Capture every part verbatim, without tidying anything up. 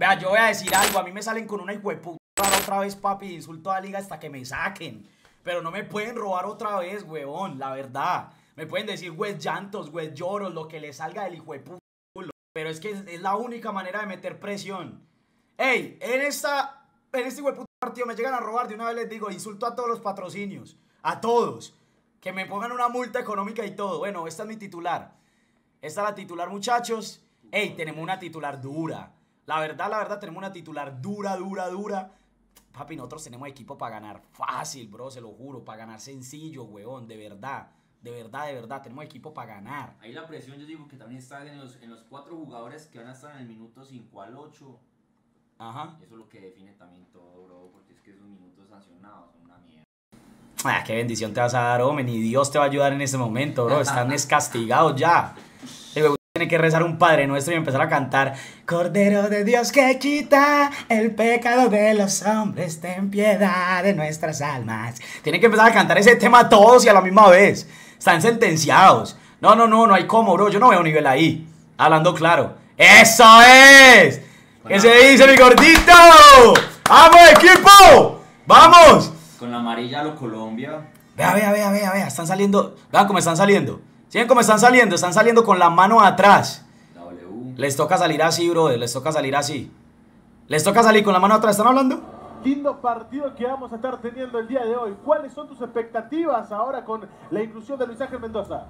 Vea, yo voy a decir algo. A mí me salen con una hijueputa otra vez, papi. Insulto a la liga hasta que me saquen. Pero no me pueden robar otra vez, huevón. La verdad. Me pueden decir, güey, llantos, güey, lloros, lo que le salga del hijueputa culo. Pero es que es, es la única manera de meter presión. Ey, en esta, en este hijueputa partido me llegan a robar. De una vez les digo, insulto a todos los patrocinios. A todos. Que me pongan una multa económica y todo. Bueno, esta es mi titular. Esta es la titular, muchachos. Ey, tenemos una titular dura. La verdad, la verdad, tenemos una titular dura, dura, dura. Papi, nosotros tenemos equipo para ganar fácil, bro, se lo juro. Para ganar sencillo, weón, de verdad. De verdad, de verdad, tenemos equipo para ganar. Ahí la presión, yo digo que también está en los, en los cuatro jugadores que van a estar en el minuto cinco al ocho. Ajá. Eso es lo que define también todo, bro, porque es que esos minutos sancionados son una mierda. Ah, qué bendición te vas a dar, hombre. Ni Dios te va a ayudar en ese momento, bro. Están descastigados ya. Tiene que rezar un Padre Nuestro y empezar a cantar: Cordero de Dios que quita el pecado de los hombres, ten piedad de nuestras almas. Tienen que empezar a cantar ese tema todos y a la misma vez. Están sentenciados. No, no, no, no hay cómo, bro. Yo no veo nivel ahí. Hablando claro. ¡Eso es! ¿Qué se dice, mi gordito? ¡Vamos, equipo! ¡Vamos! Con la amarilla a lo Colombia. Vea, vea, vea, vea, vea. Están saliendo. Vean cómo están saliendo. ¿Siguen cómo están saliendo? Están saliendo con la mano atrás. La W. Les toca salir así, brother. Les toca salir así. Les toca salir con la mano atrás. ¿Están hablando? Lindo partido que vamos a estar teniendo el día de hoy. ¿Cuáles son tus expectativas ahora con la inclusión de Luis Ángel Mendoza?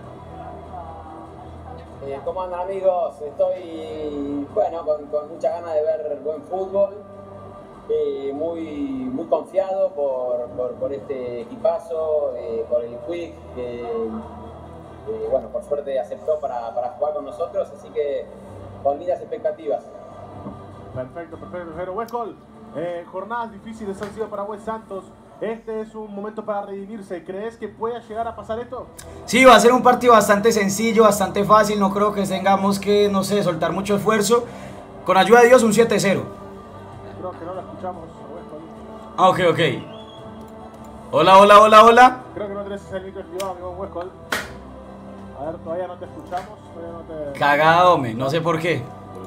Eh, ¿Cómo andan, amigos? Estoy, bueno, con, con mucha ganas de ver buen fútbol. Eh, muy, muy confiado por, por, por este equipazo, eh, por el Quick, que eh, bueno, por suerte aceptó para, para jugar con nosotros, así que con lindas expectativas. Perfecto, perfecto, pero Westcol, eh, jornadas difíciles han sido para Wes Santos. Este es un momento para redimirse. ¿Crees que pueda llegar a pasar esto? Sí, va a ser un partido bastante sencillo, bastante fácil. No creo que tengamos que, no sé, soltar mucho esfuerzo. Con ayuda de Dios, un siete cero. Creo que no lo escuchamos, Westcol. Ah, ok, ok. Hola, hola, hola, hola. Creo que no tenés el micro activado, amigo Westcol. A ver, todavía no te escuchamos. Todavía no te... Cagado, me. No sé por qué.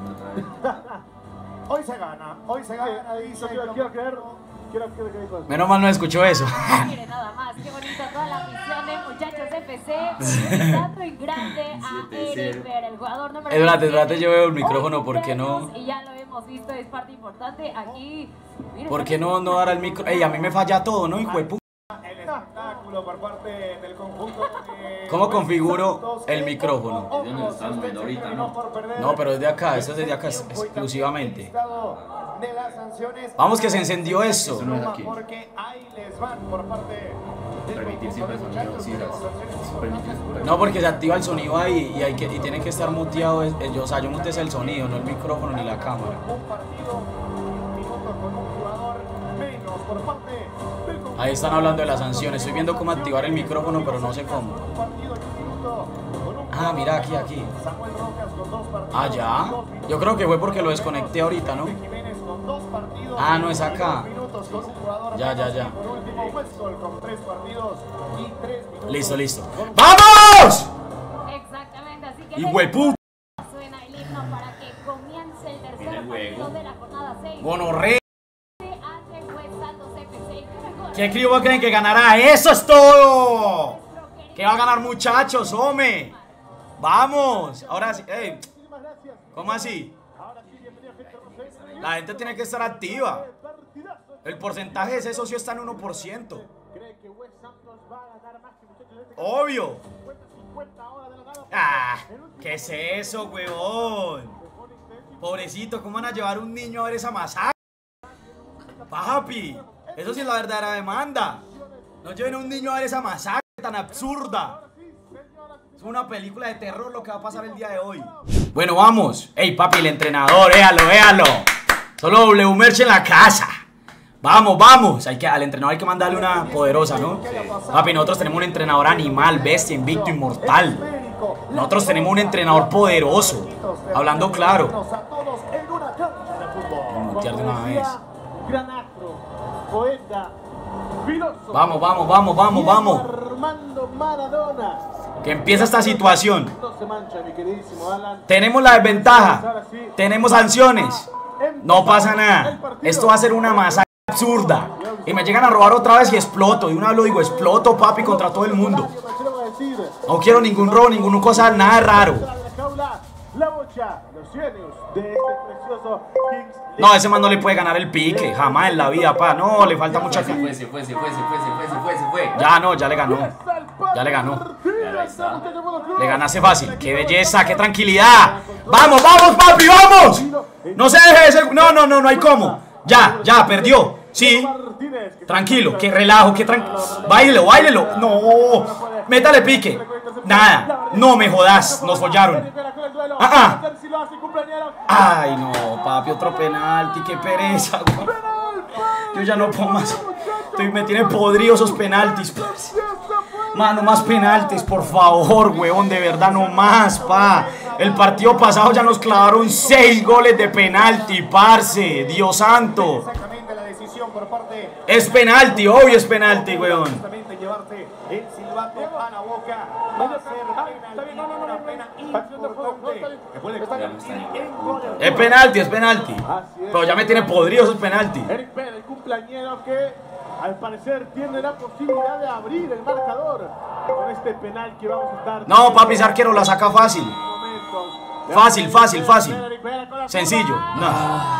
Hoy se gana, hoy se gana, dice. Yo quiero, quiero creer, quiero creer que dijo eso. Menos mal no escuchó eso. Mire nada más, qué bonito toda la afición de Muchachos F C, dando en grande a Eric Ver, el jugador número Espérate, espérate, yo veo el micrófono, ¿por qué no? Y ya lo hemos visto, es parte importante aquí. Mire, ¿Por qué no, no dar el micro? Ey, a mí me falla todo, ¿no, hijo de puta? El espectáculo por parte del conjunto de... ¿Cómo configuro el micrófono? Es de donde lo estamos viendo ahorita, ¿no? No, pero es de acá, eso es desde acá exclusivamente. De las sanciones. Vamos que se encendió eso. Eso no es aquí. Porque ahí les van por parte del Permitir siempre conjunto de sonido, muchachos. sí, Tenemos las- sanciones sí, permitir, importantes. No, porque se activa el sonido ahí y, hay que, y tiene que estar muteado. eh, Yo, o sea, yo muteo el sonido, no el micrófono ni la cámara. Un partido, un minuto con un jugador menos por parte del conjunto. Ahí están hablando de las sanciones. Estoy viendo cómo activar el micrófono, pero no sé cómo. Un partido en un minuto con un Ah, mira, aquí, aquí. Samuel Rojas con dos partidos. Ah, ya. Yo creo que fue porque lo desconecté ahorita, ¿no? Jiménez con dos partidos. Ah, no, es acá. Dos minutos con un jugador Ya, ya, menos. ya. Y por último, Westcol con tres partidos y tres minutos. Listo, listo. ¡Vamos! exactamente, así que ¡Hijo de puta! suena el himno para que comience el tercer Viene el partido juego. de la jornada seis. ¡Gonorrea! Ante Wes Santos F C. ¿Qué mejor? ¿Qué equipo creen que ganará? ¡Eso es todo! ¿Qué va a ganar, muchachos? ¡Home! ¡Vamos! Ahora sí. Ey, Muchísimas gracias. ¿cómo así? Ahora sí, bienvenido, gente Rosé. La gente tiene que estar activa. Partidazo. El porcentaje de ese socio está en uno por ciento. ¿Cree que Wes Santos va a ganar más que Muchachos F C? Obvio. cincuenta cincuenta ahora de la nada. Ah, El último ¿qué es eso, huevón? mejor intento. Pobrecito, ¿cómo van a llevar un niño a ver esa masacre? Papi, eso sí es la verdadera demanda. No lleven a un niño a ver esa masacre tan absurda. Es una película de terror lo que va a pasar el día de hoy. Bueno, vamos. Ey, papi, el entrenador, véalo, véalo. Solo W Merch en la casa. Vamos, vamos. Hay que, al entrenador hay que mandarle una poderosa, ¿no? Papi, nosotros tenemos un entrenador animal, bestia, invicto, inmortal. Nosotros tenemos un entrenador poderoso. Hablando claro. A todos en una cancha de fútbol. Mutear de una vez. Gran astro, poeta, filósofo. Vamos, vamos, vamos, vamos, vamos. Armando Maradona. Que empieza esta situación. No se mancha, mi queridísimo Alan. Tenemos la desventaja. Tenemos sanciones. No pasa nada. Esto va a ser una masacre absurda. Y me llegan a robar otra vez y exploto. Y una vez lo digo, exploto, papi, contra todo el mundo. No quiero ningún robo, ninguna cosa, nada raro. La bocha, los genios de este precioso Kings. No, ese man no le puede ganar el pique. Jamás en la vida, pa. No, le falta mucha... Se fue, se fue, se fue, se fue, se fue, se fue, se fue. Ya no, ya le ganó. Ya le ganó. Ya, ahí está. Le ganaste fácil. ¡Qué belleza! ¡Qué tranquilidad! ¡Vamos, vamos, papi, vamos! No se deje ese... No, no, no, no hay cómo. Ya, ya, perdió. Sí. Tranquilo, qué relajo, qué tranquilo. Báilelo, báilelo. No. Métale pique. Nada. No me jodas. Nos follaron. Ah, ah. Ay, no, papi, otro penalti. Qué pereza, güey. Yo ya no puedo más. Estoy, me tiene podrido esos penaltis. Mano, más penaltis, por favor, weón. De verdad, no más, pa. El partido pasado ya nos clavaron seis goles de penalti, parce. Dios santo. Exactamente la decisión por parte. Es penalti, obvio es penalti, weón. Justamente llevarte el silbato a la boca. Va a ser penalti, una pena importante. Que puede convertir en gol. Es penalti, es penalti. Pero ya me tiene podrido esos penalti. Eric Pérez, el cumpleañero que al parecer tiene la posibilidad de abrir el marcador con este penal que vamos a estar. No, papi, ese arquero la saca fácil. Fácil, fácil, fácil. Sencillo. No.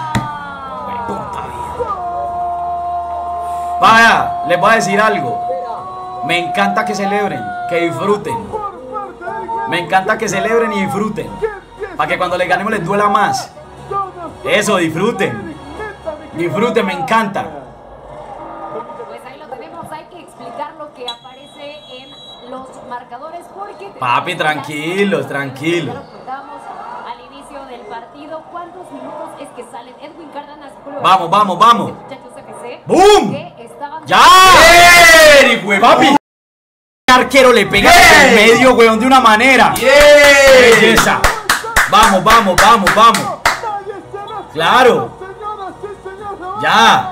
Vaya, les voy a decir algo. Me encanta que celebren, que disfruten. Me encanta que celebren y disfruten. Para que cuando les ganemos les duela más. Eso, disfruten. Disfruten, me encanta. Pues ahí lo tenemos, hay que explicar lo que aparece en los marcadores porque... Papi, tranquilos, tranquilos. Ya lo contábamos al inicio del partido, ¿cuántos minutos es que salen Edwin Cárdenas? Vamos, vamos, vamos. Muchachos F C, ¡Bum! que estaban- ¡Ya! ¡Eric, güey, papi! El arquero le pega en el medio, weón, de una manera. ¡Belleza! Vamos, vamos, vamos, vamos. Claro. Ya.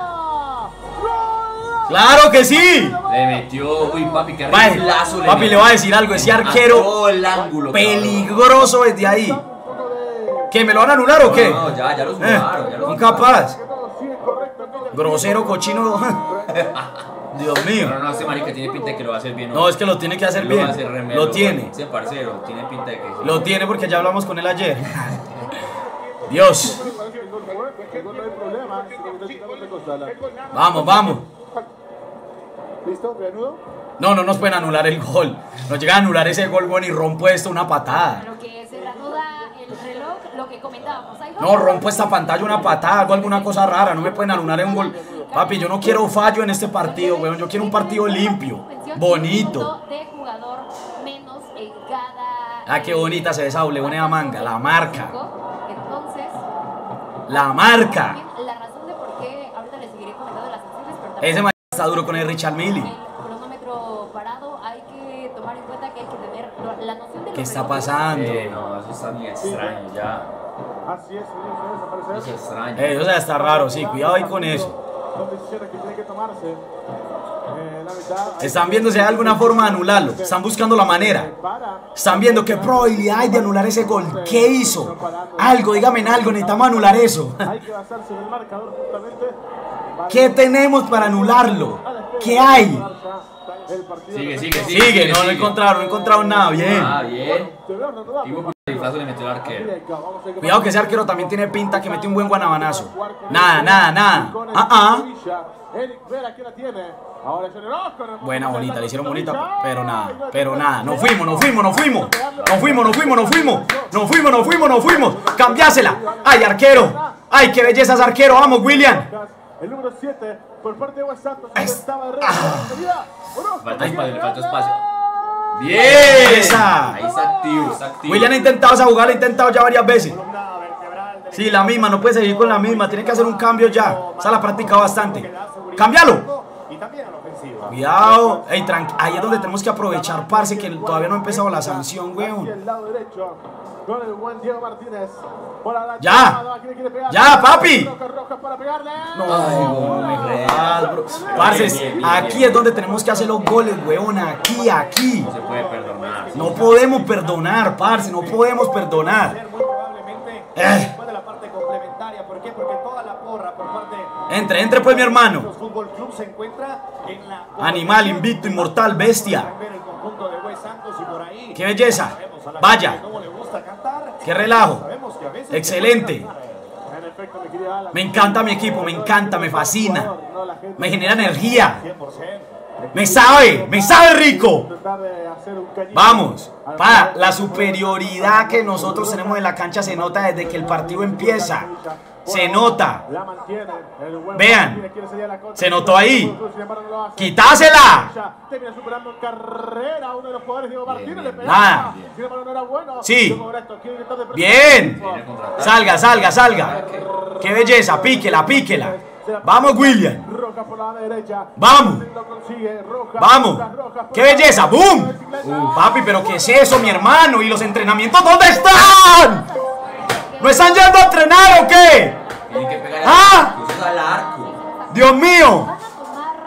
Claro que sí. Le metió, uy, papi, qué Vaya, riflazo. papi, le voy a decir algo. Ese arquero todo el ángulo, peligroso desde ahí. ¿Qué, me lo van a anular o qué? No, ya, ya los Eh, jugaron, ya los son capaz. Grosero, cochino. Dios mío. Pero no, este marica tiene pinta de que lo va a hacer bien. No, es que lo tiene que hacer Lo va a bien. hacer remelo, Lo tiene. Ese parcero, tiene pinta de que... Lo tiene porque ya hablamos con él ayer. Dios. Vamos, vamos. ¿Listo? ¿Reanudo? No, no nos pueden anular el gol. Nos llega a anular ese gol, bueno, y rompo esto una patada. Lo que se reanuda el reloj, lo que comentábamos. Hay No, rompo esta pantalla una patada, hago alguna cosa rara. No me pueden anular un gol. Papi, yo no quiero fallo en este partido, weón. Yo quiero un partido limpio, bonito. De jugador menos en cada... Ah, qué bonita se ve esa doble bonita manga. La marca. Entonces, La marca. también la razón de por qué, ahorita les seguiré comentando las acciones, pero también Ese man está duro con el Richard Millie. el cronómetro parado, hay que tomar en cuenta que hay que tener lo- la noción de ¿Qué los está relojes. pasando? Eh, no, eso está muy extraño ya. Así es, señor, Eso es desaparecer. extraño. Eh, o sea, está raro, sí. Cuidado ahí con eso. Son decisiones que tienen que tomarse. Eh, la mitad. Están viendo si hay alguna forma de anularlo. Están buscando la manera. Para. Están viendo qué probabilidad hay de anular ese gol. ¿Qué hizo? Algo, dígame en algo. Necesitamos anular eso. Hay que basarse en el marcador justamente. para- ¿Qué tenemos para anularlo? ¿Qué hay? El partido Sigue, de- sigue, sigue. Sigue, no, no encontraron, no encontraron nada. Bien. Ah, bien. Te veo reanudado. Y un riflazo le metió el arquero. Vamos a ver qué Cuidado que ese arquero también tiene pinta que mete un buen guanabanazo. Nada, nada, nada. Ah, ah. Eric Vera, ¿quién la tiene? Ahora Johnny Rosco. Buena, bonita, le hicieron bonita, pero nada, pero nada. Nos fuimos, nos fuimos, nos fuimos. Nos fuimos, nos fuimos, nos fuimos. Nos fuimos, nos fuimos, nos fuimos. Cambiásela. Ay, arquero. Ay, qué belleza es arquero. Vamos, William. El número siete por parte de West Santos. Es- Estaba de Falta espacio, le falta espacio. Bien. Esa. Ahí está activo, está activo. William ha intentado esa jugada, la ha intentado ya varias veces. Sí, la misma, no puede seguir con la misma. Tiene que hacer un cambio ya. Esa la ha practicado bastante. ¡Cámbialo! Y también a la ofensiva. Cuidado. Ey, tranqui- ahí es donde tenemos que aprovechar, parce, que todavía no ha empezado la sanción, Hacia weón. el lado derecho. Con el buen Diego Martínez. Por la Ya. llamada, ¿quién le quiere pegar? Ya, papi. Rojas, Rojas para pegarle. No, no me jodas, bro. Parce, aquí es donde tenemos que hacer los goles, weón. Aquí, aquí. No se puede perdonar. No podemos perdonar, parce, no podemos perdonar. Muy probablemente Eh. después de la parte complementaria, porque qué? Porque toda la porra por parte Entre, entre pues mi hermano. Fútbol Club se encuentra en la Animal, invicto, inmortal, bestia. el conjunto de Wes Santos y por ahí. Qué belleza. Vaya. Cómo le gusta cantar. Qué relajo. Sabemos que a veces Excelente. En efecto, mi querida Ala. Me encanta mi equipo, me encanta, me fascina. Me genera energía. cien por ciento. Me sabe, me sabe rico. Tratar de hacer un cañito. Vamos, para la superioridad que nosotros tenemos en la cancha se nota desde que el partido empieza. Se nota. La mantiene. El buen Vean. Martínez quiere salir a la contra. Se notó ahí. Sin embargo, no lo hace. ¡Quitásela! Termina superando en carrera a uno de los jugadores, Diego Martínez. Le pegaba. Nada. Sin embargo, no era bueno. Sí. Diego Moreto quiere intentar de Bien. presión. Salga, salga, salga. Qué belleza, píquela, píquela. Vamos, William. Roja por la derecha. Vamos. Lo consigue. Roja, Vamos. roja, roja, ¡Qué belleza! ¡Boom! Uh, papi, pero ¿qué es eso, mi hermano? ¿Y los entrenamientos dónde están? ¿No están yendo a entrenar o qué? Tienen que pegar ¡Ah! al arco. Dios mío. Van a tomar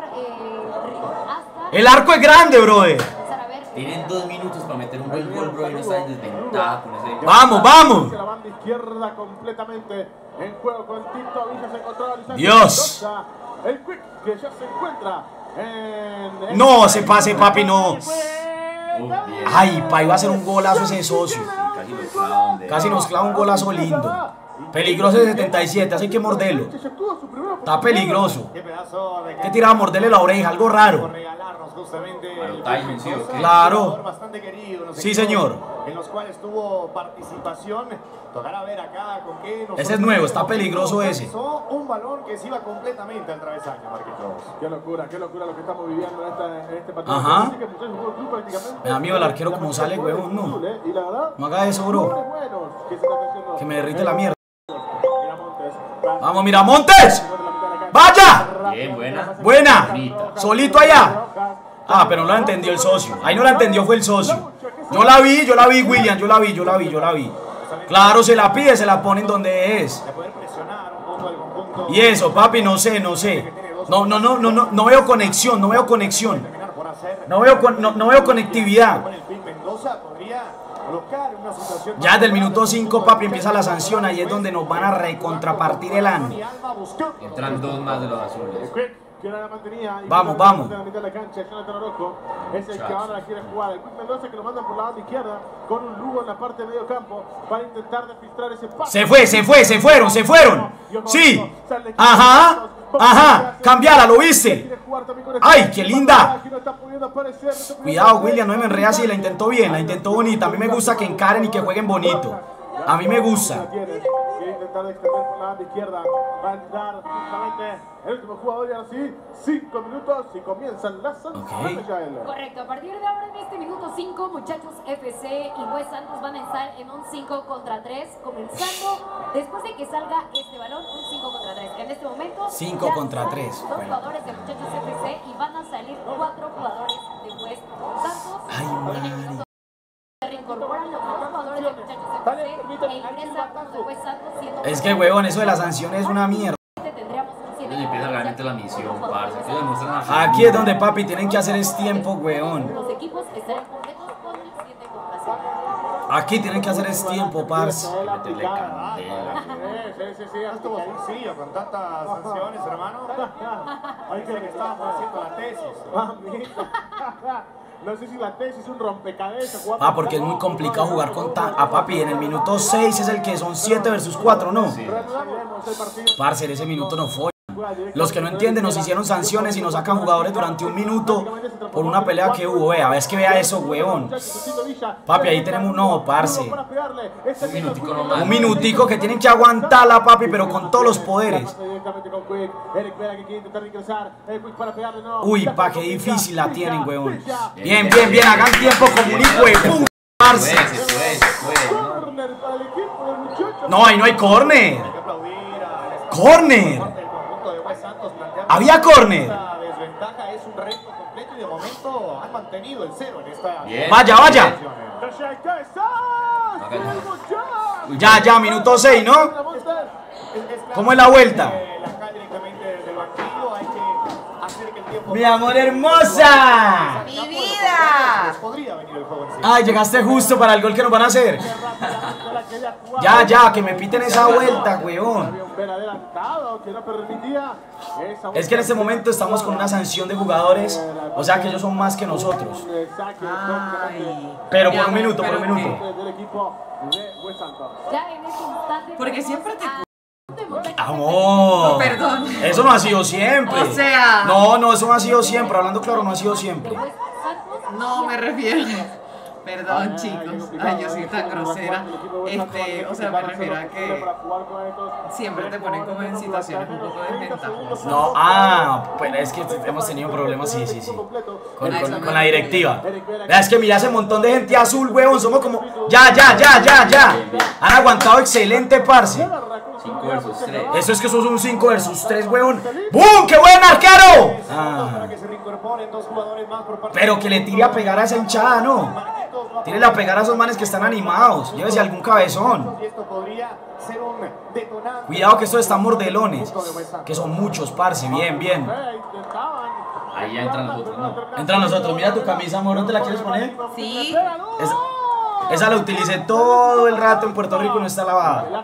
eh, hasta El arco es grande, brother. empezar a ver. Tienen dos minutos para meter un buen gol, bro, y no están en desventaja con ese. Vamos, vamos. La banda izquierda completamente en juego con Tito Villa, se encontraba Lisandro Dios. Mendoza. El Quick que ya se encuentra en... No, se pase, papi, no. Oh, bien. Ay, pa, iba a ser un golazo ese socio. Casi lo clavan de- Casi nos clava un golazo lindo. Peligroso de setenta y siete, así que morderlo. Está peligroso. Qué pedazo de ¿Qué tiraba a morderle la oreja? Algo por raro. regalarnos justamente Para el timing, ¿sí o qué? Claro. jugador bastante querido, los Sí, equipos señor. En los cuales tuvo participación. Tocará ver acá con qué nos Ese es nuevo, está peligroso ese. Hizo un balón que se iba completamente al travesaño, Marquitos. Qué locura, qué locura lo que estamos viviendo en, esta, en este partido. Ajá. Así que, muchachos, Fútbol Club prácticamente- Me da miedo el arquero como sale, huevón, no. Y la verdad, No haga eso, bro. jugadores buenos que se están haciendo. Que me derrite la mierda. Miramontes. Vamos, Miramontes. ¡Vaya! Bien, buena. Buena. Bonita. Solito allá. Ah, pero no la entendió el socio. Ahí no la entendió, fue el socio. Yo la vi, yo la vi, William. Yo la vi, yo la vi, yo la vi. Claro, se la pide, se la ponen donde es. De poder presionar un poco al conjunto. Y eso, papi, no sé, no sé. No, no, no, no, no, no veo conexión, no veo conexión. Terminar por hacer. No veo, con- no, no veo conectividad. Con el Pin Mendoza podría colocar una situación. Ya desde el minuto cinco, papi, empieza la sanción. Ahí es donde nos van a recontrapartir el ano. Y Alba buscó. Entran dos más de los azules. Quick, que ahora la mantenía. y Vamos, la vamos. de la mitad de la cancha, Jonathan Orozco es el que ahora la quiere jugar. El Quick Mendoza que lo mandan por la banda izquierda con un Lugo en la parte de medio campo para intentar desfiltrar ese pase. Se fue, se fue, se fueron, se fueron. Sí. Ajá, ajá. Cambiala, ¿lo viste? ¡Ay, qué linda! Cuidado, William, no me enredas así. La intentó bien, la intentó bonita. A mí me gusta que encaren y que jueguen bonito. A mí me gusta. Quiere intentar extender por la banda izquierda. Va a entrar justamente el último jugador y ahora sí, cinco minutos y comienzan las sanciones, Yael. Correcto, a partir de ahora en este minuto cinco, muchachos, F C y Wes Santos van a estar en un cinco contra tres, comenzando después de que salga este balón, un cinco contra tres. En este momento, cinco ya contra están tres, dos bueno. jugadores de muchachos F C y van a salir cuatro jugadores de Wes Santos. Ay, En el madre. minuto se reincorporan los dos jugadores de muchachos F C e ingresa uno de Wes Santos, siendo Es que, huevón, eso de la sanción es una mierda. tendríamos un siete Ellos empiezan realmente la misión, parce. Que ellos demuestran la Aquí es donde, papi, tienen que hacer es tiempo, huevón. Los equipos estarán completos con el siete contra cero. Aquí tienen que hacer es tiempo, parce. meterle candela. Sí, sí, sí, Ya estuvo sencillo con tantas sanciones, hermano. Parece que estábamos haciendo la tesis. No sé si la tesis es un rompecabezas. Ah, porque es muy complicado jugar con tan... Ah, papi, en el minuto seis es el que son siete versus cuatro, ¿no? Parce, en ese minuto no fue. Los que no entienden, nos hicieron sanciones y nos sacan jugadores durante un minuto por una pelea que hubo. Vea, ves que vea eso, huevón. Papi, ahí tenemos un no, parce. Un minutico nomás. Un minutico que tienen que aguantarla, papi, pero con todos los poderes. Uy, pa, qué difícil la tienen, huevón. Bien, bien, bien, hagan tiempo como un hijo de puta, parce. Puede, se puede, se puede. No, ahí no hay corner. Hay que aplaudir a Corner. el conjunto de Wes Santos planteando Había corner. esta desventaja es un reto completo y de momento han mantenido el cero en esta. Bien. Vaya, vaya. Ya, ya, minuto seis, ¿no? ¿Cómo es la vuelta? Acá directamente desde el banquillo hay que hacer que el tiempo. Mi amor hermosa. Mi vida. vida! Podría venir el juego en sí. Ay, llegaste justo para el gol que nos van a hacer. Ya, ya, que me piten esa vuelta, weón. Es que en este momento estamos con una sanción de jugadores, o sea que ellos son más que nosotros. Ay. Pero por un minuto, por un ¿Pero minuto. Ya en este instante. Porque siempre te... Amor. Perdón. Eso no ha sido siempre. O sea. No, no, eso no ha sido siempre. Hablando claro, no ha sido siempre. No me refiero. Perdón, chicos. Ay, yo soy tan grosera. Este, o sea, me refiero a que siempre te ponen como en situaciones un poco desventajosas. No, ah, pues es que hemos tenido problemas, sí, sí, sí. Con, con- con la directiva. Vea, es que mira ese montón de gente azul, huevón. Somos como. Ya, ya, ya, ya, ya. Han aguantado excelente, parce. cinco versus tres. Eso es que sos un cinco versus tres, huevón. ¡Bum! ¡Qué buen arquero! Ah, Para que se reincorporen dos jugadores más por parte pero que le tire a pegar a esa hinchada, ¿no? Tírele a pegar a esos manes que están animados. Llévese algún cabezón. y esto podría ser un detonante. Cuidado que estos están mordelones. Que son muchos, parce. Bien, bien. Ahí ya entran los otros, ¿no? Entran los otros. Mira tu camisa, amor. ¿No te la quieres poner? Sí. Esa, esa la utilicé todo el rato en Puerto Rico y no está lavada.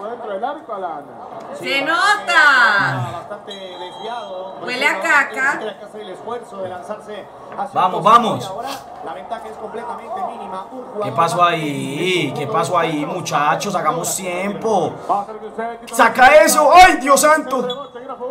¡Se nota! Bastante desviado. Huele a caca. Tiene que hacer el esfuerzo de lanzarse hacia Vamos, el vamos. ahora la ventaja es completamente mínima. Un ¿Qué jugador pasó más. ahí? ¿Qué pasó ahí, muchachos? Hagamos tiempo. ¡Saca eso! ¡Ay, Dios santo!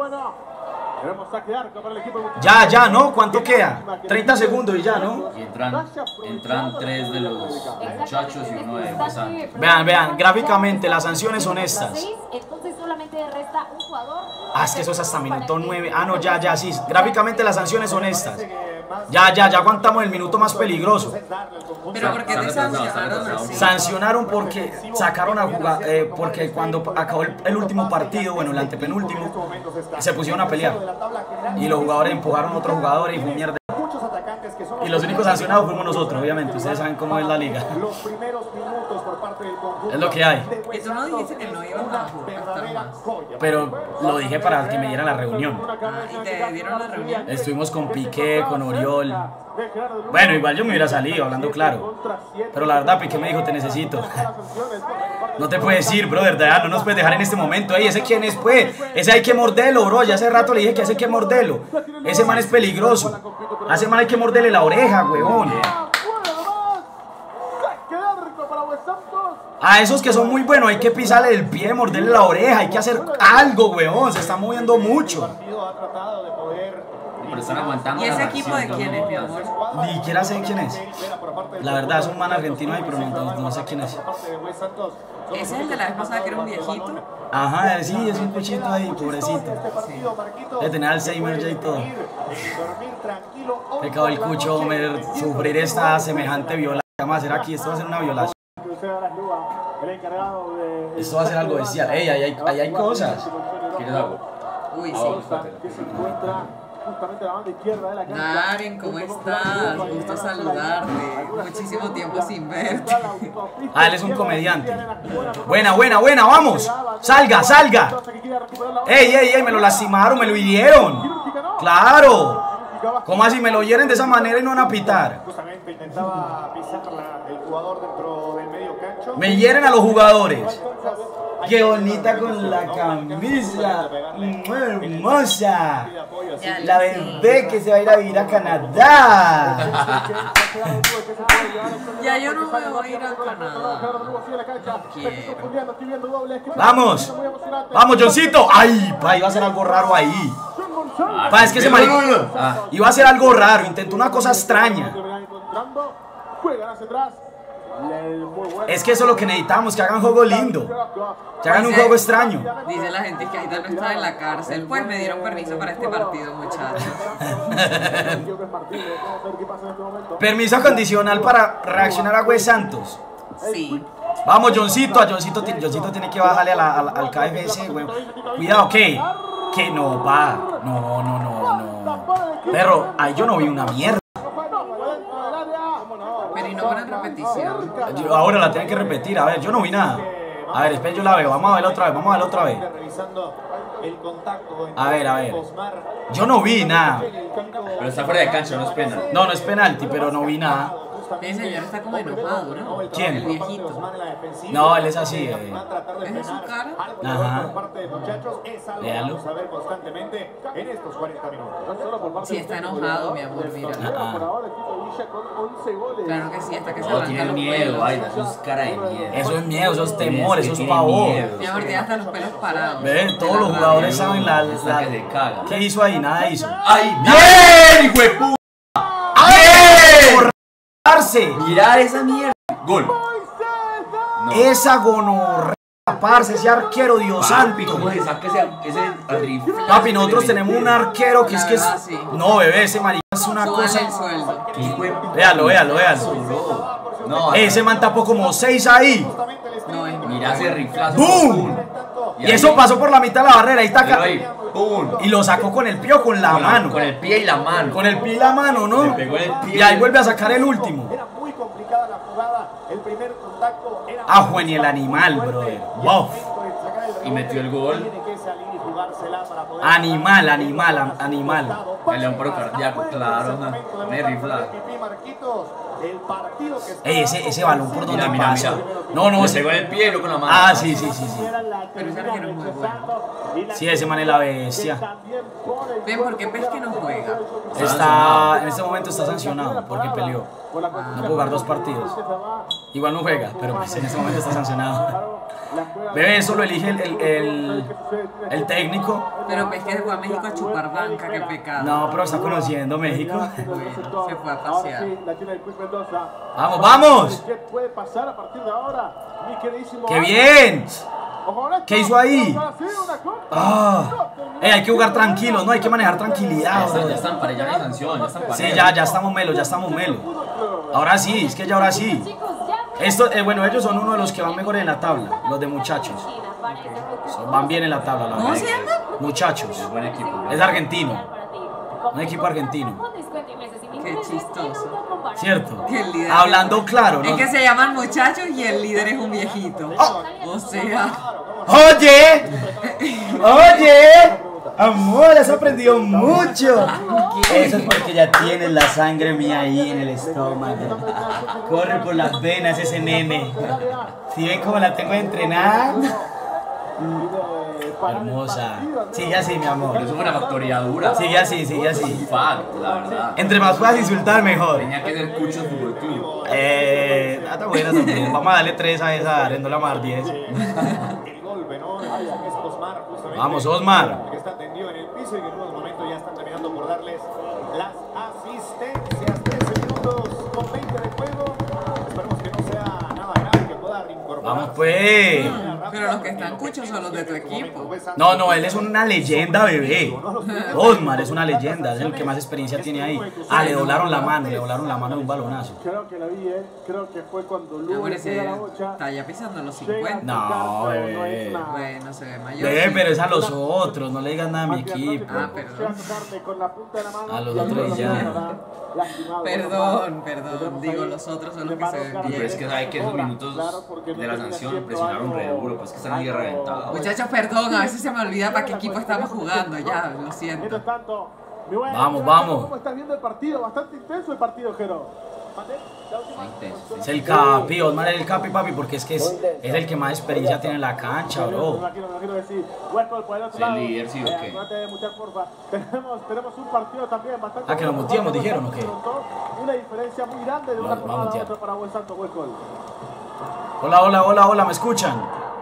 Ya, ya, ¿no? ¿Cuánto queda? treinta segundos y ya, ¿no? Y entran, entran tres de los muchachos y uno de West Santos. Vean, vean, gráficamente las sanciones son estas. Entonces solamente resta un jugador. Ah, es que eso es hasta minuto nueve. Ah, no, ya, ya, sí. Gráficamente las sanciones son estas. Ya, ya, ya aguantamos el minuto más peligroso. Pero ¿por qué te sancionaron así? Sancionaron porque sacaron a jugar, eh, porque cuando acabó el, el último partido, bueno, el antepenúltimo, se pusieron a pelear. Y los jugadores empujaron a otros jugadores y fue mierda. Muchos atacantes que son Y los únicos sancionados fuimos nosotros, obviamente. Ustedes saben cómo es la liga. los primeros minutos por parte del conjunto. Es lo que hay. Y tú no dijiste que no ibas a jugar más. Pero lo dije para que me diera la reunión. Ah, ¿y te dieron la reunión? Estuvimos con Piqué, con Oriol. Bueno, igual yo me hubiera salido, hablando claro. Pero la verdad, Piqué me dijo, te necesito. No te puedes ir, brother, ya no nos puedes dejar en este momento. Ey, ¿ese quién es, pues? Ese hay que morderlo, bro. Ya hace rato le dije que ese hay que morderlo. Ese man es peligroso. A ese man hay que morderle la oreja, huevón. A esos que son muy buenos hay que pisarle el pie, morderle la oreja. Hay que hacer algo, huevón. Se está moviendo mucho. Pero están aguantando. ¿Y ese la equipo de reacción, quién es, mi amor? Ni siquiera sé quién es. La verdad, es un man argentino ahí, pero no, no- no sé quién es. Ese es el de la vez pasada que era un viejito. Ajá, sí, es un cuchito ahí, pobrecito. De tener Alzheimer ya y todo. Pecado el cucho, Homer, sufrir esta semejante violación. ¿Qué vamos a hacer aquí? Esto va a ser una violación. Esto va a ser algo bestial. Ey, ahí hay, ahí hay cosas. ¿Quieres algo? Uy, Ah, sí. espérate. Darien, ¿cómo estás? Gusto saludarte. Muchísimo tiempo sin verte. Ah, él es un comediante. Buena, buena, buena, vamos. Salga, salga. Ey, ey, ey, me lo lastimaron, me lo hirieron. Claro. ¿Cómo así me lo hieren de esa manera y no van a pitar? Justamente intentaba pisar la- el jugador dentro del medio cancho. Me hieren a los jugadores. Qué bonita con la camisa. Muy hermosa. Ya La lo bebé que se va a ir a vivir a Canadá. Ya yo no me voy a ir a Canadá. No quiero. Vamos. Vamos, Johncito. Ay, pa, iba a hacer algo raro ahí. Pa, es que ese marico iba a hacer algo raro. Intentó una cosa extraña. Es que eso es lo que necesitamos, que hagan juego lindo. Que hagan un juego extraño. Dice la gente que Aida no está en la cárcel. Pues me dieron permiso para este partido, muchachos. Permiso condicional para reaccionar a Wes Santos. Sí. Vamos, Johncito. A Johncito, ti- Johncito tiene que bajarle a la- a la- al K F C, güey. Cuidado, ¿qué? Que no va. No, no, no, no. Perro, ahí yo no vi una mierda. Pero y no ponen repetición. Yo- ahora la tienen que repetir. A ver, yo no vi nada. A ver, espera, yo la veo. Vamos a verla otra vez, vamos a verla otra vez. A ver, a ver. Yo no vi nada. Pero está fuera de cancha, no es penal. No, no es penalti, pero no vi nada. El señor está como enojado, ¿no? ¿Quién? El viejito. No, él es así. Eh. ¿Es de su cara? Ajá. Léalo. Sí, está enojado, mi amor, mira. Claro que sí, hasta que se No, arranca tiene los miedo, pelos. ay, eso es cara de miedo. Eso es miedo, eso es temor, eso es Tiene pavor. miedo. Mi amor, tiene hasta los pelos parados. Ven, todos los jugadores saben la, Hasta la- que se caga. ¿Qué hizo ahí? Nada hizo. ¡Ay, bien, hijo de puta! ¡Bien! ¡Parce! Mirar esa mierda. Gol. No. Esa gonorrea, parce, ese arquero, Dios santo. ¿Cómo se saca ese, ese rifle? Papi, nosotros tenemos un arquero que es que es... La verdad, sí. No, bebé, ese marica es una Súbale cosa... el sueldo. ¿Qué hijo de puta? Véalo, véalo, véalo. No, Ese man tapó como seis ahí. No es mira ese riflazo. ¡Bum! Y ahí- eso pasó por la mitad de la barrera, ahí está pero acá. ahí, ¡pum! Y lo sacó con el pie o con la Con la- mano. Con el pie y la mano. Con el pie y la mano, ¿no? Le pegó en el pie. Y ahí vuelve a sacar el último. Era muy complicada la jugada. El primer contacto era. Ah, Juan y el animal, brother. Wow. Y metió el gol. Tiene que salir y jugársela para poder. Animal, animal, am- animal. El león paro cardíaco, claro, ¿no? Me rifla. El partido que está Ey, ese, ese balón por donde Mira, mira, pasa. mira. No, no, Le ese... pegó en el pie y luego con la mano. Ah, sí, sí, sí, sí. Pero ese arquero es muy bueno. Sí, ese man es la bestia. Ven, ¿por qué Pesque no juega? Está, en este momento está sancionado porque peleó. No puede jugar dos partidos. Igual no juega, pero pues en este momento está sancionado. Bebé, eso lo elige el, el, el, el técnico. Pero Pesque se fue a México a chupar banca, qué pecado. No, pero está conociendo México. Bueno, se fue a pasear. Vamos, vamos. ¿Qué puede pasar a partir de ahora? Mi queridísimo. ¡Qué bien! Ojo, esto. ¿Qué hizo ahí? Ahora sí, una contra. Ah. Ey, hay que jugar tranquilos, no hay que manejar tranquilidad. Ya brother. están para, ya no hay sanción, ya están para. Sí, ya, ya estamos melo, ya estamos melo. Ahora sí, es que ya ahora sí. Esto, eh, bueno, ellos son uno de los que van mejor en la tabla, los de muchachos. Son- Van bien en la tabla, la ¿Cómo verdad. se llama? Muchachos. Buen equipo. Es argentino. Un equipo argentino. Qué chistoso. ¿Cierto? Que el líder- Hablando claro, Es ¿no? que se llaman muchachos y el líder es un viejito. O sea, Oye, oye, amor, has aprendido mucho. Eso es porque ya tienes la sangre mía ahí en el estómago. Corre por las venas ese nene. ¿Sí ven cómo la tengo entrenada? Hermosa. Sigue así, mi amor. Pero eso fue una factoría dura. Sigue así, sigue así. Fact, la verdad. Entre más puedas insultar, mejor. Tenía que ser Cucho Fútbol Club. Eh, ah, está buena también. Vamos a darle tres a esa, no le vamos a dar diez. El golpe, ¿no? Es Osmar, justamente. Vamos, Osmar. Que está tendido en el piso y que en unos momentos ya están terminando por darles las asistencias. trece minutos con veinte de juego. Esperemos que no sea nada grave, que pueda reincorporar. Vamos pues. pero los que están cuchos son los de tu equipo. No, no, él es una leyenda, bebé. Osmar es una leyenda, es el que más experiencia tiene ahí. Ah, le doblaron la mano, le doblaron la mano de un balonazo. Creo que la vi, ¿eh? Creo que fue cuando Mi amor, Luis ese llega a la bocha. está ya pisando los cincuenta. No, bebé. Bueno, se ve mayor. Bebé, pero es a los otros, no le digas nada a mi equipo. Ah, perdón. A los otros ya. Perdón, perdón. Digo, los otros son los que se ven Pero es bien. que sabe que esos minutos de la sanción presionaron re duro, pues que están ahí reventados. Muchachos, perdón, a veces se me olvida para qué equipo estamos jugando. Ya, lo siento. Mientras tanto, mi buen- Vamos, vamos. ¿Cómo estás viendo el partido? Bastante intenso el partido, Jero. Es el capi, Osmar es el capi, papi, porque es que es, es el que más experiencia tiene en la cancha, Me bro. imagino, me imagino que sí. Huesco por el otro Es el lado. líder, sí, ¿o Eh, qué? acuérdate de muchar, porfa. Tenemos, tenemos un partido también bastante. Ah, que lo bueno. muteamos, dijeron, ¿o qué? Una diferencia muy grande de una Vamos, jornada a mutear. otra para Buen Santo Huesco. Hola, hola, hola, hola, ¿me escuchan?